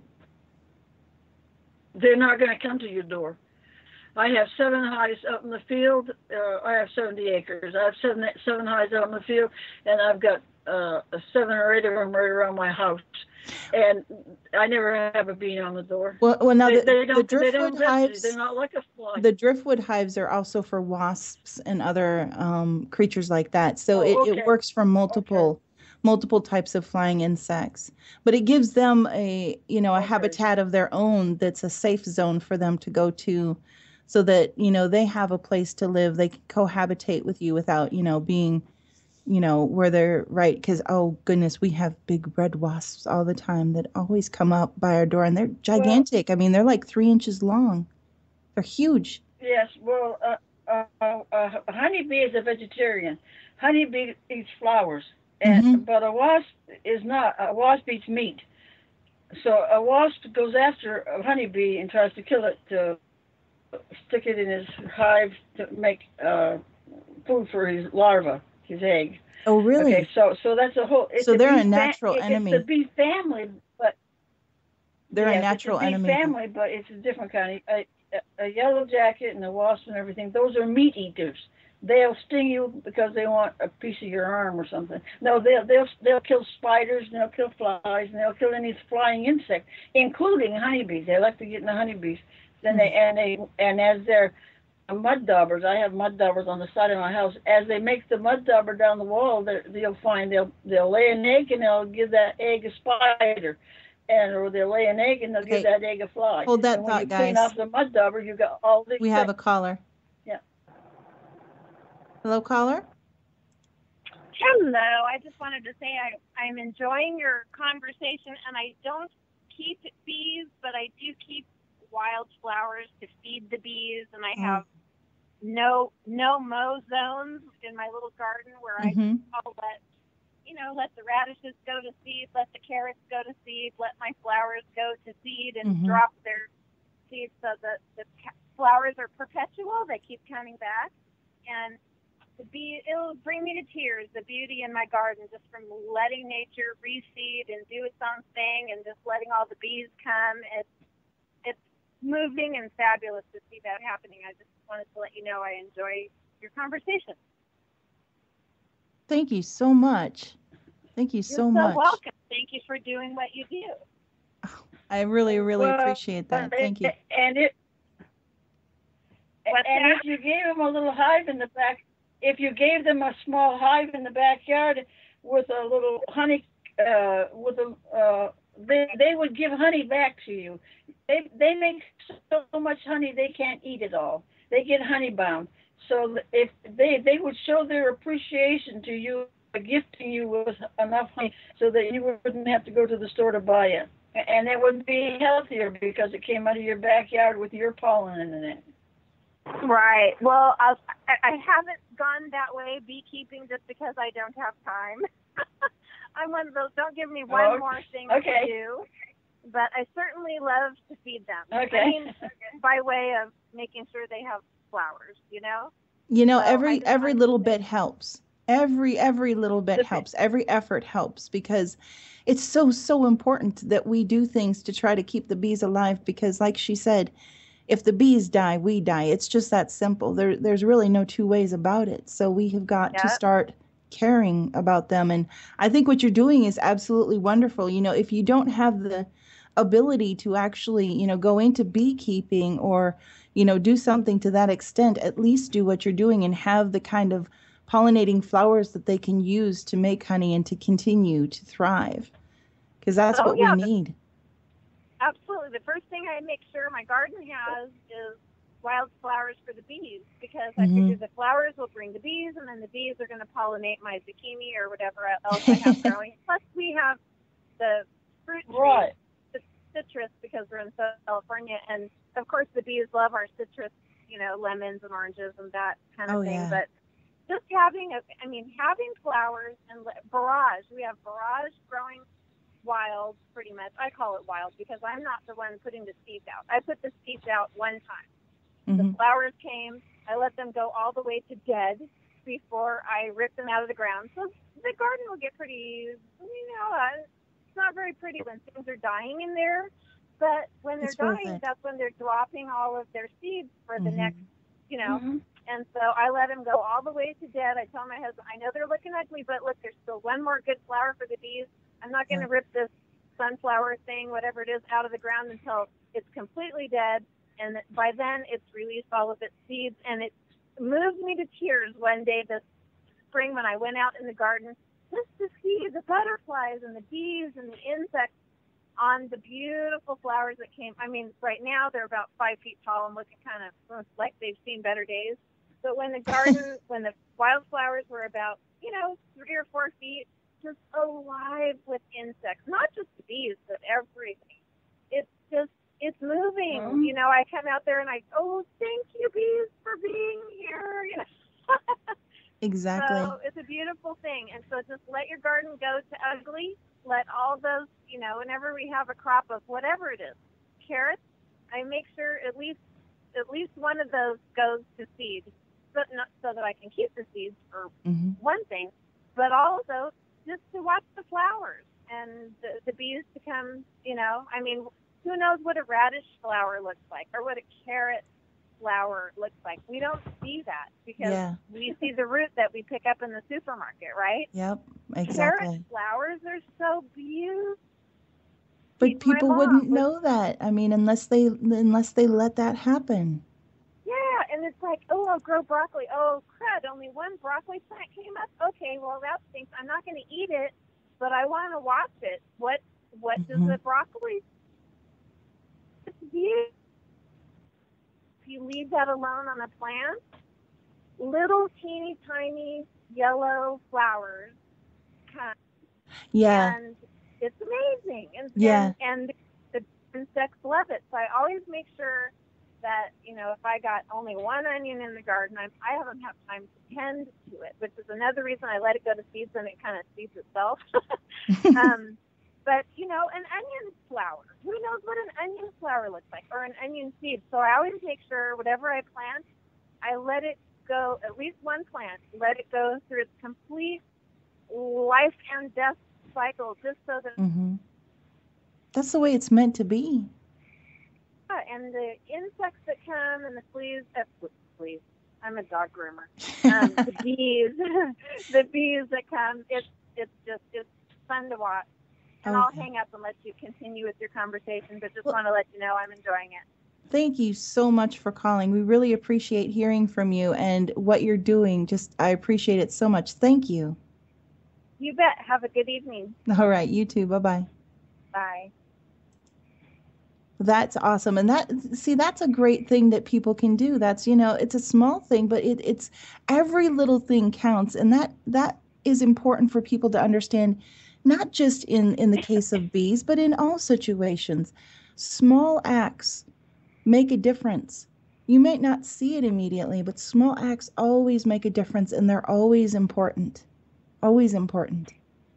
they're not going to come to your door. I have seven hives up in the field. Uh, I have seventy acres. I have seven seven hives out in the field, and I've got uh, seven or eight of them right around my house. And I never have a bee on the door. Well, well now They, the, they the don't. They driftwood don't hives, They're not like a fly. the driftwood hives are also for wasps and other um, creatures like that. So Oh, it, okay. it works for multiple multiple types of flying insects. But it gives them a you know a Okay. habitat of their own that's a safe zone for them to go to, so that you know they have a place to live. They can cohabitate with you without you know being you know where they're right, because oh goodness, we have big red wasps all the time that always come up by our door, and they're gigantic. I mean, they're like three inches long. They're huge. Yes. Well, uh, uh, uh, a honeybee is a vegetarian. Honeybee eats flowers, and Mhm. but a wasp is not. A wasp eats meat. So a wasp goes after a honeybee and tries to kill it to stick it in his hive to make uh, food for his larva, his egg. Oh really? Okay, so so that's a whole. It's So a they're bee a natural fa- enemy. It's a bee family, but They're a yes, natural it's a bee enemy. family, but it's a different kind. A, a, a yellow jacket and a wasp and everything. Those are meat eaters. They'll sting you because they want a piece of your arm or something. No, they'll they'll they'll kill spiders and they'll kill flies and they'll kill any flying insect, including honeybees. They like to get in the honeybees. Then they and they and as they're mud daubers, I have mud daubers on the side of my house. As they make the mud dauber down the wall, they'll find they'll they'll lay an egg and they'll give that egg a spider, and or they'll lay an egg and they'll Okay. give that egg a fly. Hold that and when thought, you clean guys. off the mud dauber, you got all these. We have a things. caller. Yeah. Hello, caller. Hello. I just wanted to say I, I'm enjoying your conversation, and I don't keep bees, but I do keep wildflowers to feed the bees, and I Mm. have no no mow zones in my little garden where Mhm. I I'll let you know, let the radishes go to seed, let the carrots go to seed, let my flowers go to seed and Mhm. drop their seeds so that the ca- flowers are perpetual. They keep coming back. And the bee, it'll bring me to tears, the beauty in my garden, just from letting nature reseed and do its own thing and just letting all the bees come. It's, it's moving and fabulous to see that happening. I just wanted to let you know I enjoy your conversation. Thank you so much. Thank you You're so so much. welcome. Thank you for doing what you do. I really, really Well, appreciate that. Thank you. And it, What's and that? if you gave them a little hive in the back, if you gave them a small hive in the backyard with a little honey, uh, with a, uh, they they would give honey back to you. They they make so much honey they can't eat it all. They get honey bound. So if they they would show their appreciation to you by gifting you with enough honey so that you wouldn't have to go to the store to buy it, and it would be healthier because it came out of your backyard with your pollen in it. Right. Well, I'll, I I haven't gone that way beekeeping just because I don't have time. I'm one of those, don't give me one Oh, more thing okay. to do. But I certainly love to feed them. Okay. I mean, by way of making sure they have flowers, you know? You know, So I every just every wanted little to- bit helps. Every every little bit Does it? helps. Every effort helps because it's so so important that we do things to try to keep the bees alive because like she said, if the bees die, we die. It's just that simple. There there's really no two ways about it. So we have got to Yep. start caring about them, and I think what you're doing is absolutely wonderful. You know, if you don't have the ability to actually, you know, go into beekeeping or, you know, do something to that extent, at least do what you're doing and have the kind of pollinating flowers that they can use to make honey and to continue to thrive. Because that's Oh, what yeah, we the- need. Absolutely. The first thing I make sure my garden has is wild flowers for the bees because I Mhm. figure the flowers will bring the bees and then the bees are going to pollinate my zucchini or whatever else I have growing. Plus we have the fruit trees, Right. the citrus because we're in California, and of course the bees love our citrus, you know, lemons and oranges and that kind of Oh, thing. yeah. But just having a, I mean, having flowers and le- barrage, we have barrage growing wild pretty much. I call it wild because I'm not the one putting the seeds out. I put the seeds out one time. The Mhm. flowers came, I let them go all the way to dead before I rip them out of the ground. So the garden will get pretty, you know, uh, it's not very pretty when things are dying in there. But when they're It's worth dying, it. that's when they're dropping all of their seeds for the Mhm. next, you know. Mhm. And so I let them go all the way to dead. I tell my husband, I know they're looking ugly, but look, there's still one more good flower for the bees. I'm not going to Yeah. rip this sunflower thing, whatever it is, out of the ground until it's completely dead. And by then, it's released all of its seeds. And it moved me to tears one day this spring when I went out in the garden just to see the butterflies and the bees and the insects on the beautiful flowers that came. I mean, right now they're about five feet tall and looking kind of like they've seen better days. But when the garden, when the wildflowers were about, you know, three or four feet, just alive with insects, not just the bees, but everything. It's just, it's moving. Mhm. You know, I come out there and I, oh, thank you, bees, for being here. You know? Exactly. So it's a beautiful thing. And so just let your garden go to ugly. Let all those, you know, whenever we have a crop of whatever it is, carrots, I make sure at least at least one of those goes to seed, but not so that I can keep the seeds for Mhm. one thing, but also just to watch the flowers and the, the bees to come, you know, I mean, who knows what a radish flower looks like or what a carrot flower looks like. We don't see that because Yeah. we see the root that we pick up in the supermarket, right? Yep. Carrot Exactly. flowers are so beautiful. But Keep my people mom wouldn't with- know that. I mean, unless they unless they let that happen. Yeah, and it's like, oh, I'll grow broccoli. Oh, crud, only one broccoli plant came up? Okay, well, that stinks. I'm not going to eat it, but I want to watch it. What What does Mhm. the broccoli... It's beautiful. If you leave that alone on a plant, little teeny tiny yellow flowers come. Yeah. And it's amazing. And, Yeah. and, and the insects love it. So I always make sure that, you know, if I got only one onion in the garden, I'm, I haven't had time to tend to it, which is another reason I let it go to seeds and it kind of seeds itself. um, but, you know, an onion flower, who knows what an onion flower looks like, or an onion seed. So I always make sure whatever I plant, I let it go, at least one plant, let it go through its complete life and death cycle, just so that... Mm-hmm. That's the way it's meant to be. And the insects that come and the fleas, uh, fleas, I'm a dog groomer. Um, the bees, the bees that come, it's it's just it's fun to watch. And Okay. I'll hang up and let you continue with your conversation, but just Well, want to let you know I'm enjoying it. thank you so much for calling. We really appreciate hearing from you and what you're doing. Just, I appreciate it so much. Thank you. You bet. Have a good evening. All right, you too. Bye-bye. Bye. That's awesome. And that, see, that's a great thing that people can do. That's, you know, it's a small thing, but it, it's every little thing counts. And that, that is important for people to understand, not just in, in the case of bees, but in all situations. Small acts make a difference. You might not see it immediately, but small acts always make a difference, and they're always important. Always important.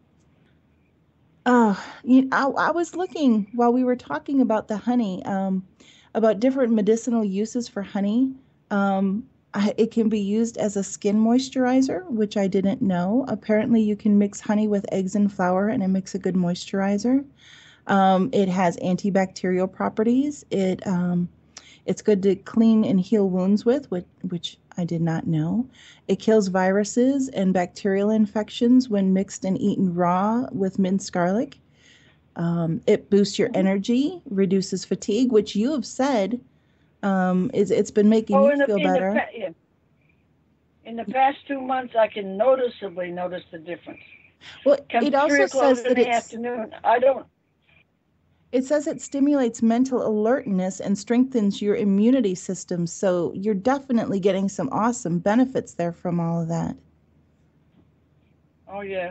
Oh, you I, I was looking while we were talking about the honey, um, about different medicinal uses for honey. Um, I, it can be used as a skin moisturizer, which I didn't know. Apparently, you can mix honey with eggs and flour, and it makes a good moisturizer. Um, it has antibacterial properties. It um, it's good to clean and heal wounds with, which, which I did not know. It kills viruses and bacterial infections when mixed and eaten raw with minced garlic. Um, it boosts your energy, reduces fatigue, which you have said um, is it's been making Oh, you in the, feel in better. The, pa- yeah. In the past two months, I can noticeably notice the difference. Well, Come it three also o'clock says in that the it's afternoon, I don't. it says it stimulates mental alertness and strengthens your immunity system. So you're definitely getting some awesome benefits there from all of that. Oh yes,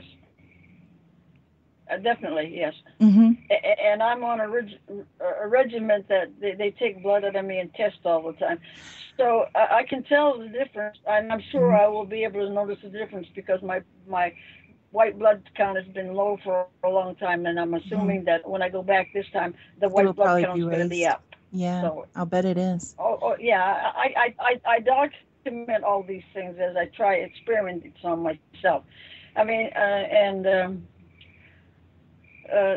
uh, definitely yes. Mm-hmm. A- and I'm on a, reg- a regiment that they, they take blood out of me and test all the time. So I, I can tell the difference, and I'm sure Mm-hmm. I will be able to notice the difference because my my white blood count has been low for a long time, and I'm assuming Mm-hmm. that when I go back this time, the It will white blood probably count be is going to be raised. up. Yeah, So, I'll bet it is. oh, oh yeah, I, I, I, I document all these things as I try experimenting on myself. I mean, uh, and um, uh,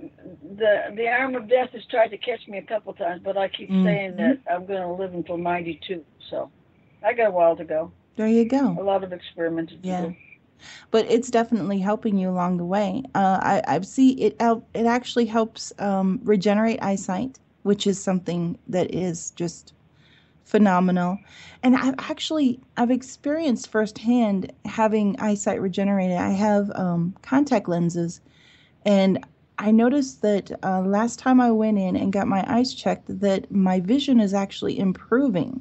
the the arm of death has tried to catch me a couple times, but I keep Mm-hmm. saying that I'm going to live until ninety-two. So I got a while to go. There you A go. lot of experimenting to Yeah. do. But it's definitely helping you along the way. Uh, I, I've see it. el- It actually helps um, regenerate eyesight, which is something that is just phenomenal. And I've actually I've experienced firsthand having eyesight regenerated. I have um, contact lenses, and I noticed that uh, last time I went in and got my eyes checked, that my vision is actually improving.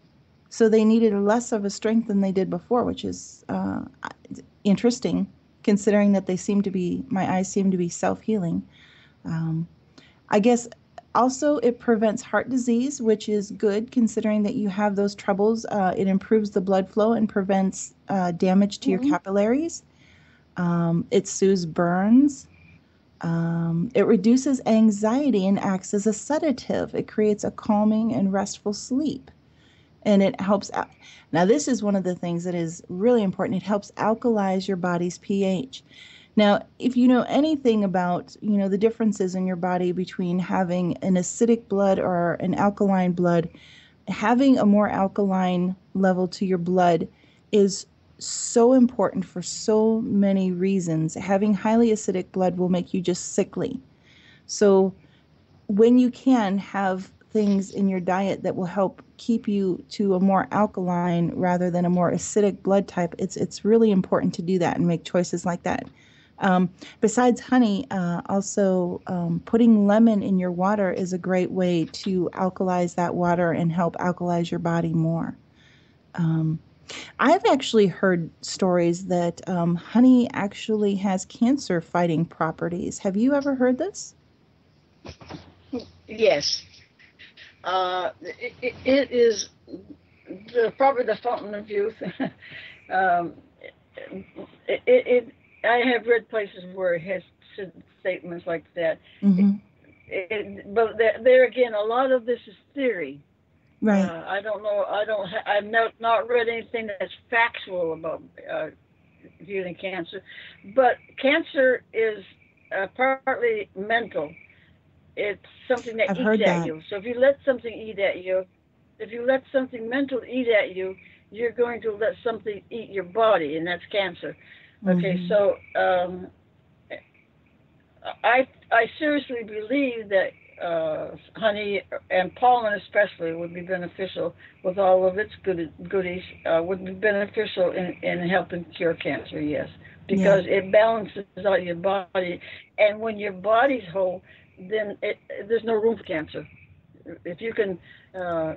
So they needed less of a strength than they did before, which is uh, interesting, considering that they seem to be, my eyes seem to be self-healing. Um, I guess also it prevents heart disease, which is good considering that you have those troubles. Uh, it improves the blood flow and prevents uh, damage to your Mhm. capillaries. Um, it soothes burns. Um, it reduces anxiety and acts as a sedative. It creates a calming and restful sleep. And it helps out. Now, this is one of the things that is really important. It helps alkalize your body's pH. Now, if you know anything about, you know, the differences in your body between having an acidic blood or an alkaline blood, having a more alkaline level to your blood is so important for so many reasons. Having highly acidic blood will make you just sickly. So when you can have things in your diet that will help keep you to a more alkaline rather than a more acidic blood type, it's it's really important to do that and make choices like that. Um, besides honey, uh, also um, putting lemon in your water is a great way to alkalize that water and help alkalize your body more. Um, I've actually heard stories that um, honey actually has cancer fighting properties. Have you ever heard this? Yes. Uh, it, it, it is the, probably the fountain of youth. um, it, it, it, I have read places where it has said statements like that. Mm-hmm. It, it, but there, there again, a lot of this is theory. Right. Uh, I don't know. I don't. Ha- I've not not read anything that's factual about uh, healing cancer, but cancer is uh, partly mental. It's something that I've eats heard at that. you. So if you let something eat at you, if you let something mental eat at you, you're going to let something eat your body, and that's cancer. Okay, Mhm. so um, I I seriously believe that uh, honey and pollen especially would be beneficial with all of its good goodies. Uh, would be beneficial in, in helping cure cancer. Yes, because Yeah. it balances out your body, and when your body's whole, then it, there's no room for cancer. If you can uh,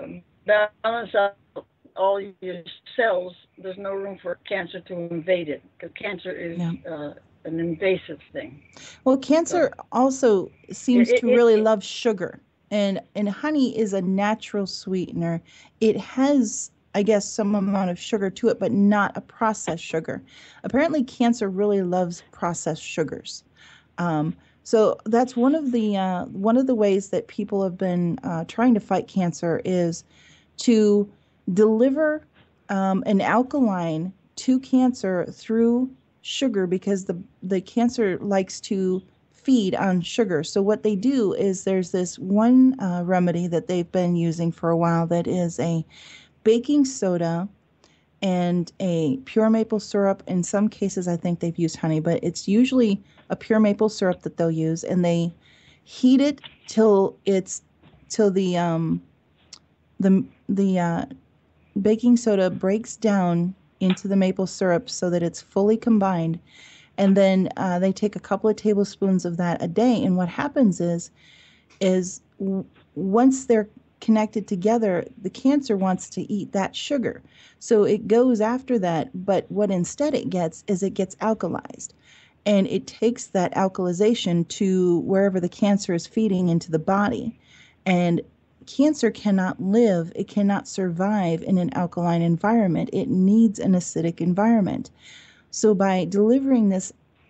balance out all your cells, there's no room for cancer to invade it, because cancer is Yeah. uh, an invasive thing. Well, cancer also seems It- to it- really it- love sugar, and and honey is a natural sweetener. It has, I guess, some amount of sugar to it, but not a processed sugar. Apparently, cancer really loves processed sugars. Um, so that's one of the uh, one of the ways that people have been uh, trying to fight cancer is to deliver um, an alkaline to cancer through sugar, because the the cancer likes to feed on sugar. So what they do is there's this one uh, remedy that they've been using for a while that is a baking soda and a pure maple syrup. In some cases, I think they've used honey, but it's usually a pure maple syrup that they'll use, and they heat it till it's till the um the the uh, baking soda breaks down into the maple syrup so that it's fully combined, and then uh, they take a couple of tablespoons of that a day. And what happens is is w- once they're connected together, the cancer wants to eat that sugar. So it goes after that, but what instead it gets is it gets alkalized. And it takes that alkalization to wherever the cancer is feeding into the body. And cancer cannot live, it cannot survive in an alkaline environment. It needs an acidic environment. So by delivering this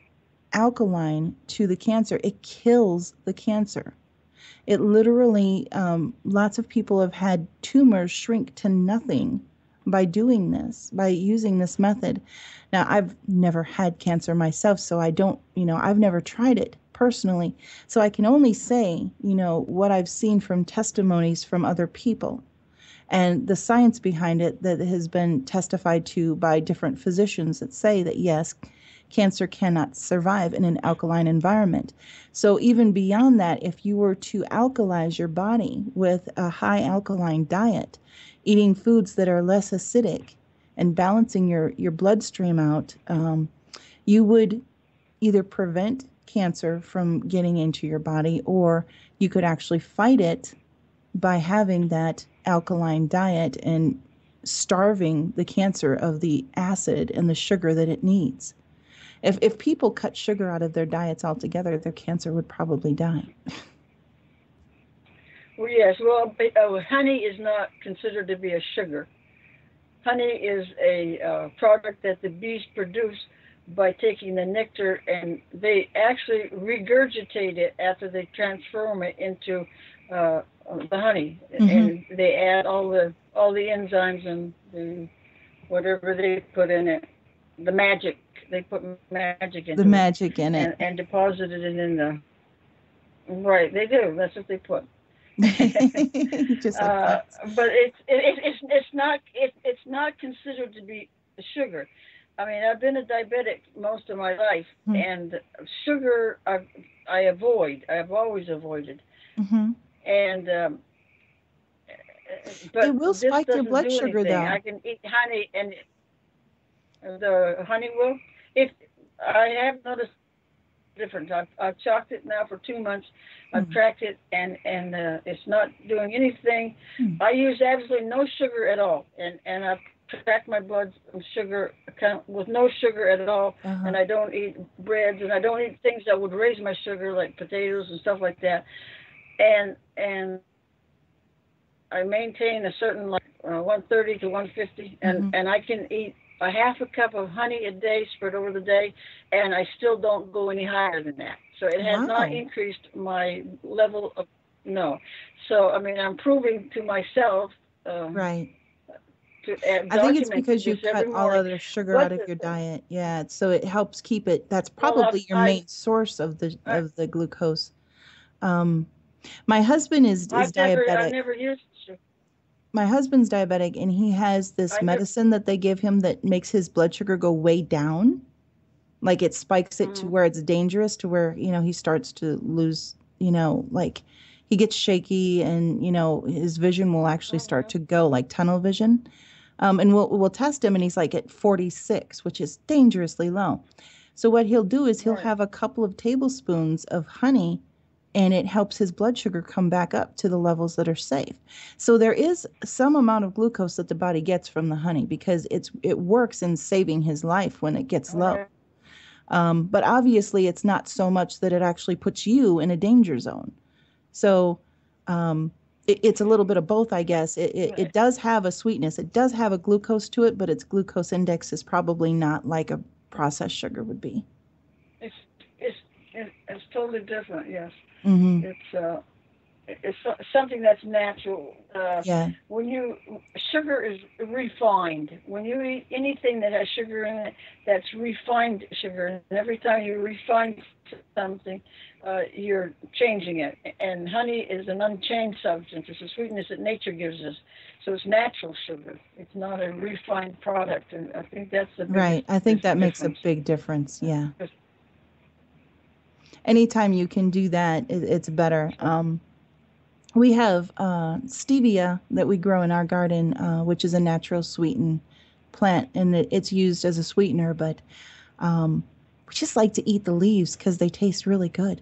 alkaline to the cancer, it kills the cancer. It literally, um, lots of people have had tumors shrink to nothing by doing this, by using this method. Now, I've never had cancer myself, so I don't, you know, I've never tried it personally. So I can only say, you know, what I've seen from testimonies from other people and the science behind it that has been testified to by different physicians that say that, yes, cancer cannot survive in an alkaline environment. So even beyond that, if you were to alkalize your body with a high alkaline diet, eating foods that are less acidic and balancing your, your bloodstream out, um, you would either prevent cancer from getting into your body, or you could actually fight it by having that alkaline diet and starving the cancer of the acid and the sugar that it needs. If if people cut sugar out of their diets altogether, their cancer would probably die. Well, yes. Well, uh, honey is not considered to be a sugar. Honey is a uh, product that the bees produce by taking the nectar, and they actually regurgitate it after they transform it into uh, the honey, Mhm. and they add all the all the enzymes and the whatever they put in it, the magic. They put magic into The it magic in and, it. and deposited it in the. Right, they do. That's what they put. Just like Uh, that. but it's it, it's it's not it, it's not considered to be sugar. I mean, I've been a diabetic most of my life, Hmm. and sugar I, I avoid. I've always avoided, hmm and um, but It will this spike your doesn't blood do sugar, anything. though. I can eat honey, and the honey will. If I have noticed difference, I've, I've chalked it now for two months. I've Hmm. tracked it, and and uh, it's not doing anything. Hmm. I use absolutely no sugar at all, and and I've tracked my blood sugar account with no sugar at all. Uh-huh. And I don't eat breads, and I don't eat things that would raise my sugar, like potatoes and stuff like that. And and I maintain a certain like uh, one thirty to one fifty, and Mm-hmm. and I can eat a half a cup of honey a day spread over the day, and I still don't go any higher than that. So it has Wow. not increased my level of no. So I mean, I'm proving to myself. Uh, Right. To, uh, I think it's document because you this every cut all morning. other sugar What out of the- your diet. Yeah, so it helps keep it. That's Well, probably your I- main source of the I- of the glucose. Um, my husband is is I've never, diabetic. I've never used. My husband's diabetic, and he has this I never- medicine that they give him that makes his blood sugar go way down. Like it spikes it to Mhm. where it's dangerous, to where, you know, he starts to lose, you know, like he gets shaky, and, you know, his vision will actually start Mhm. to go, like tunnel vision. Um, and we'll we'll test him, and he's like at forty-six, which is dangerously low. So what he'll do is he'll Right. have a couple of tablespoons of honey, and it helps his blood sugar come back up to the levels that are safe. So there is some amount of glucose that the body gets from the honey, because it's it works in saving his life when it gets low. Okay. Um, but obviously, it's not so much that it actually puts you in a danger zone. So um, it, it's a little bit of both, I guess. It, it, it does have a sweetness. It does have a glucose to it, but its glucose index is probably not like a processed sugar would be. It's it's it's, it's totally different. Yes. Mm-hmm. It's uh, it's so- something that's natural. Uh, Yeah. When you sugar is refined. When you eat anything that has sugar in it, that's refined sugar. And every time you refine something, uh, you're changing it. And honey is an unchanged substance. It's a sweetness that nature gives us. So it's natural sugar. It's not a refined product. And I think that's the biggest, Right. I think that makes a difference. big difference. Yeah. Anytime you can do that, it, it's better. Um, we have uh, stevia that we grow in our garden, uh, which is a natural sweetened plant, and it, it's used as a sweetener, but um, we just like to eat the leaves because they taste really good.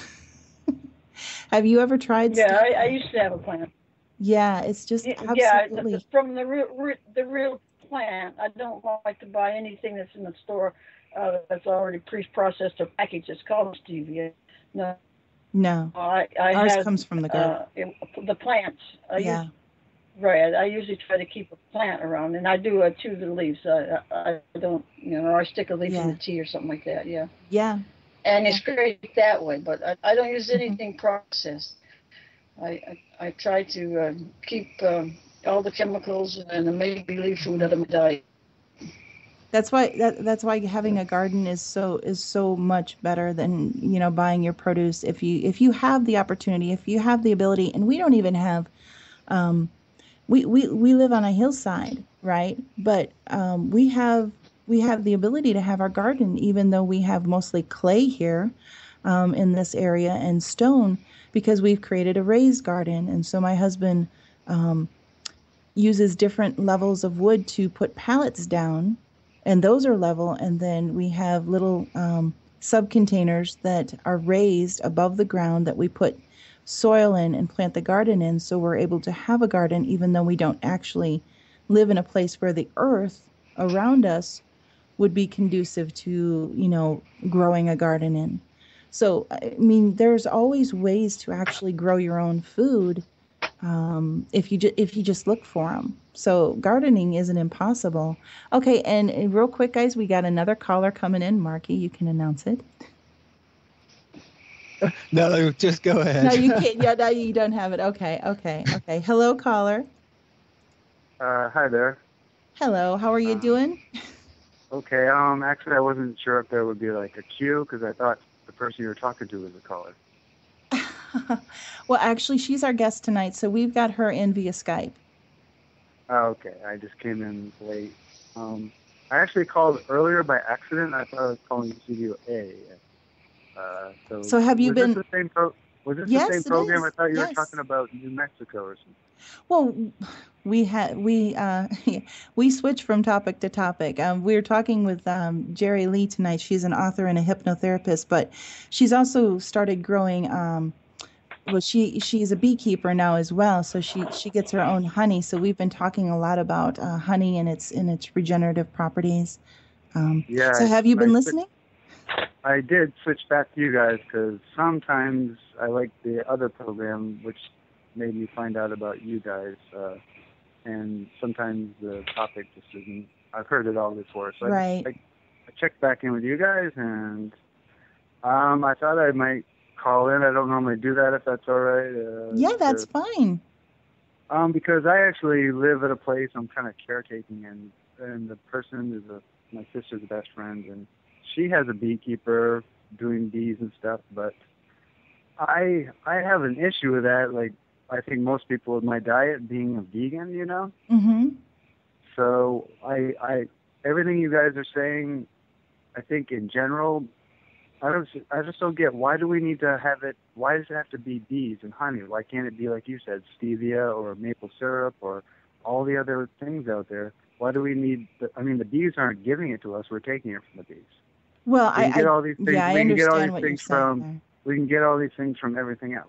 Have you ever tried Yeah, stevia? I, I used to have a plant. Yeah, it's just Yeah, absolutely. it's from the real, re- the real plant. I don't like to buy anything that's in the store uh, that's already pre-processed or packaged. It's called stevia. No, No, I, I ours had, comes from the garden. uh, it- the plants. I Yeah. use, right. I usually try to keep a plant around, and I do uh, chew the leaves. I, I, I don't, you know, or I stick a leaf Yeah. in the tea or something like that. Yeah, Yeah. and it's great that way. But I, I don't use Mhm. anything processed. I, I, I try to uh, keep um, all the chemicals and the make-believe food out of my diet. That's why that that's why having a garden is so is so much better than, you know, buying your produce. If you if you have the opportunity, if you have the ability, and we don't even have, um, we we we live on a hillside, right? But um, we have we have the ability to have our garden, even though we have mostly clay here, um, in this area, and stone, because we've created a raised garden. And so my husband um, uses different levels of wood to put pallets down, and those are level. And then we have little um, sub containers that are raised above the ground that we put soil in and plant the garden in. So we're able to have a garden, even though we don't actually live in a place where the earth around us would be conducive to, you know, growing a garden in. So, I mean, there's always ways to actually grow your own food, um, if you ju- if you just look for them. So gardening isn't impossible. Okay, and, and real quick, guys, we got another caller coming in. Marky, you can announce it. No, just go ahead. No, you can't. Yeah, no, you don't have it. Okay, okay, okay. Hello, caller. Uh, hi there. Hello, how are you Um, doing? Okay, um, actually, I wasn't sure if there would be like a queue because I thought the person you were talking to was a caller. Well, actually, she's our guest tonight, so we've got her in via Skype. Oh, okay, I just came in late. Um, I actually called earlier by accident. I thought I was calling Studio A. Uh, so, So have you was been- This the same pro- was this Yes, the same it program? is. I thought you Yes. were talking about New Mexico or something. Well, we had we uh, we switch from topic to topic. Um, we were talking with um, Jerry Lee tonight. She's an author and a hypnotherapist, but she's also started growing. Um, well, she she's a beekeeper now as well, so she she gets her own honey. So we've been talking a lot about uh, honey and its and its regenerative properties. Um, Yeah. so have you I- been I listening? I did switch back to you guys because sometimes I like the other program, which made me find out about you guys. Uh, and sometimes the topic just isn't. I've heard it all before, so Right. I, I, I checked back in with you guys, and um, I thought I might call in. I don't normally do that, if that's all right. Uh, Yeah, that's because, fine. um, because I actually live at a place I'm kind of caretaking, and and the person is a my sister's best friend, and she has a beekeeper doing bees and stuff, but I I have an issue with that. Like, I think most people with my diet being a vegan, you know. Mm-hmm. So I I everything you guys are saying, I think in general, I don't I just don't get, why do we need to have it? Why does it have to be bees and honey? Why can't it be, like you said, stevia or maple syrup or all the other things out there? Why do we need? The, I mean, the bees aren't giving it to us; we're taking it from the bees. Well, We I, can get I all these things. yeah, I we can get all understand these what you're things saying from. there. We can get all these things from everything else.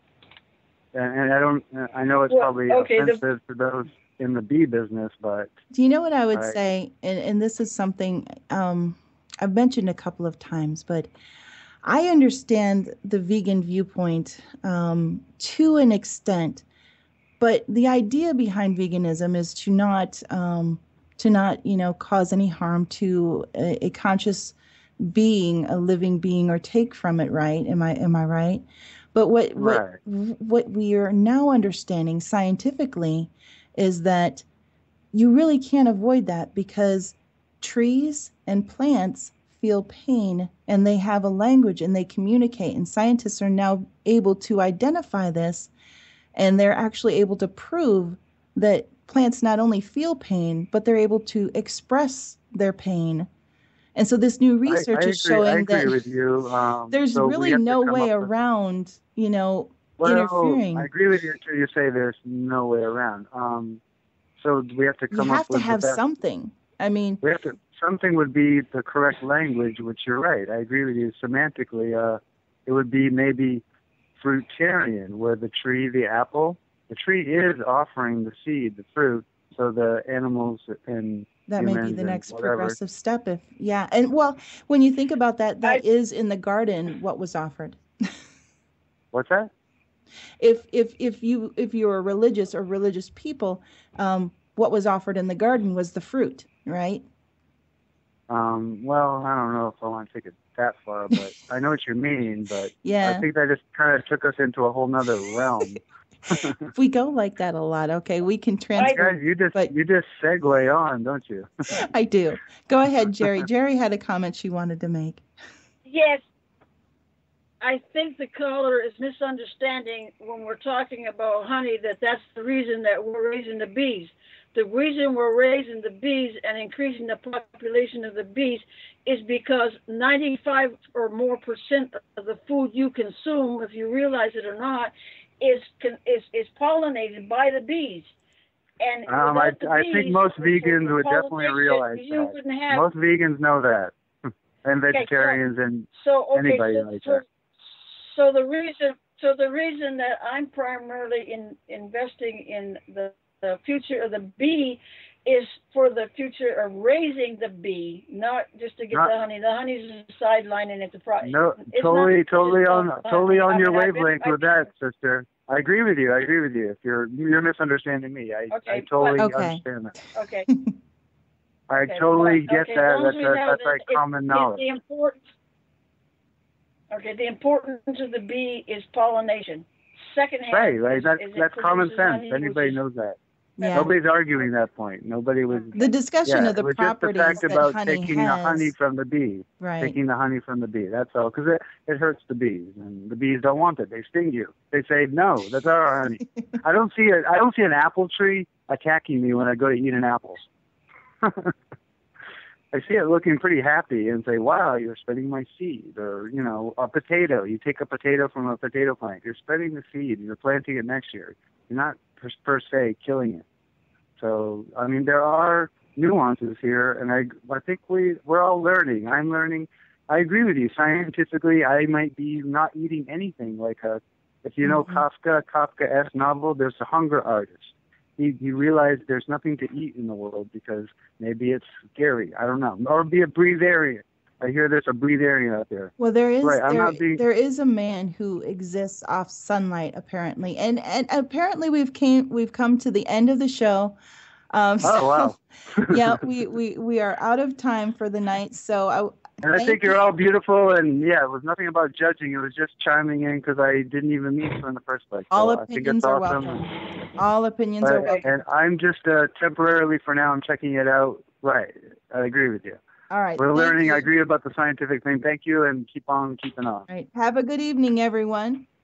And, and I don't. I know it's Well, probably okay, the- offensive to those in the bee business, but Do you know what I would I- say? And, and this is something um, I've mentioned a couple of times, but I understand the vegan viewpoint um, to an extent. But the idea behind veganism is to not um, to not you know cause any harm to a, a conscious being, a living being, or take from it. Right? Am I am I right? But what what what we are now understanding scientifically is that you really can't avoid that, because trees and plants feel pain, and they have a language, and they communicate, and scientists are now able to identify this, and they're actually able to prove that plants not only feel pain, but they're able to express their pain. And so this new research I, I is agree, showing I agree that with you. Um, there's so we really have to no come way up with- around, you know, Well, interfering. I agree with you until you say there's no way around. Um, so we have to You come have up to with have the best. something. I mean, We have to. Something would be the correct language, which you're right. I agree with you. Semantically, uh, it would be maybe fruitarian, where the tree, the apple, the tree is offering the seed, the fruit, so the animals and that may be humans the and next whatever. progressive step. If yeah, and well, when you think about that, that is in the garden what was offered. What's that? If if if you if you were religious or religious people, um, what was offered in the garden was the fruit, right? Um, well, I don't know if I want to take it that far, but I know what you mean. But Yeah. I think that just kind of took us into a whole nother realm. We go like that a lot. Okay, we can transfer. Guys, you just you just segue on, don't you? I do. Go ahead, Jerry. Jerry had a comment she wanted to make. Yes, I think the caller is misunderstanding when we're talking about honey, that that's the reason that we're raising the bees. The reason we're raising the bees and increasing the population of the bees is because ninety-five or more percent of the food you consume, if you realize it or not, is is is pollinated by the bees. And Um, I, without the I bees, think most for vegans would definitely pollination, realize you that. wouldn't have. Most vegans know that, and Okay, so- vegetarians and So okay, anybody so, like so, that. so the reason, so the reason that I'm primarily in investing in the, the future of the bee is for the future of raising the bee, not just to get Not- the honey. The honey's a sideline and it's a pro. No, it's totally, not totally just on, about totally honey. on I your mean, I've been- wavelength I've with that, sister. I agree with you. I agree with you. If you're you're misunderstanding me, I Okay, I totally but- Okay. understand that. Okay. I Okay, totally but- get okay, as that. long That's as we a, have that's it, like it- common it- knowledge. The importance. Okay, the importance of the bee is pollination. Secondhand. Right, right. is- That's is it that's common produces sense. honey, which Anybody is- knows that. Yeah. Nobody's arguing that point. Nobody was. The discussion yeah, of the it was just the properties fact that about honey taking the honey has. from the bee. Right. Taking the honey from the bee. That's all. Because it, it hurts the bees, and the bees don't want it. They sting you. They say, "No, that's our honey." I don't see it. I don't see an apple tree attacking me when I go to eat an apple. I see it looking pretty happy and say, "Wow, you're spreading my seed." Or you know, a potato. You take a potato from a potato plant. You're spreading the seed. You're planting it next year. You're not per, per se killing it. So, I mean, there are nuances here, and I, I think we, we're all learning. I'm learning. I agree with you. Scientifically, I might be not eating anything. Like, a, if you know Mhm. Kafka, Kafka's novel, there's a hunger artist. He, he realized there's nothing to eat in the world because maybe it's scary. I don't know. Or be a breatharian. I hear there's a breathe area out there. Well, there is Right, I'm there, not being- there is a man who exists off sunlight apparently, and and apparently we've came we've come to the end of the show. Um, Oh, so, wow. yeah, we, we we are out of time for the night. So I And I thank think you're you. all beautiful, and yeah, it was nothing about judging. It was just chiming in because I didn't even meet you in the first place. All So I think opinions it's are awesome. welcome. All opinions are But- welcome. and I'm just uh, temporarily, for now, I'm checking it out. Right, I agree with you. All right. We're thank learning. you. I agree about the scientific thing. Thank you, and keep on keeping on. All right. Have a good evening, everyone.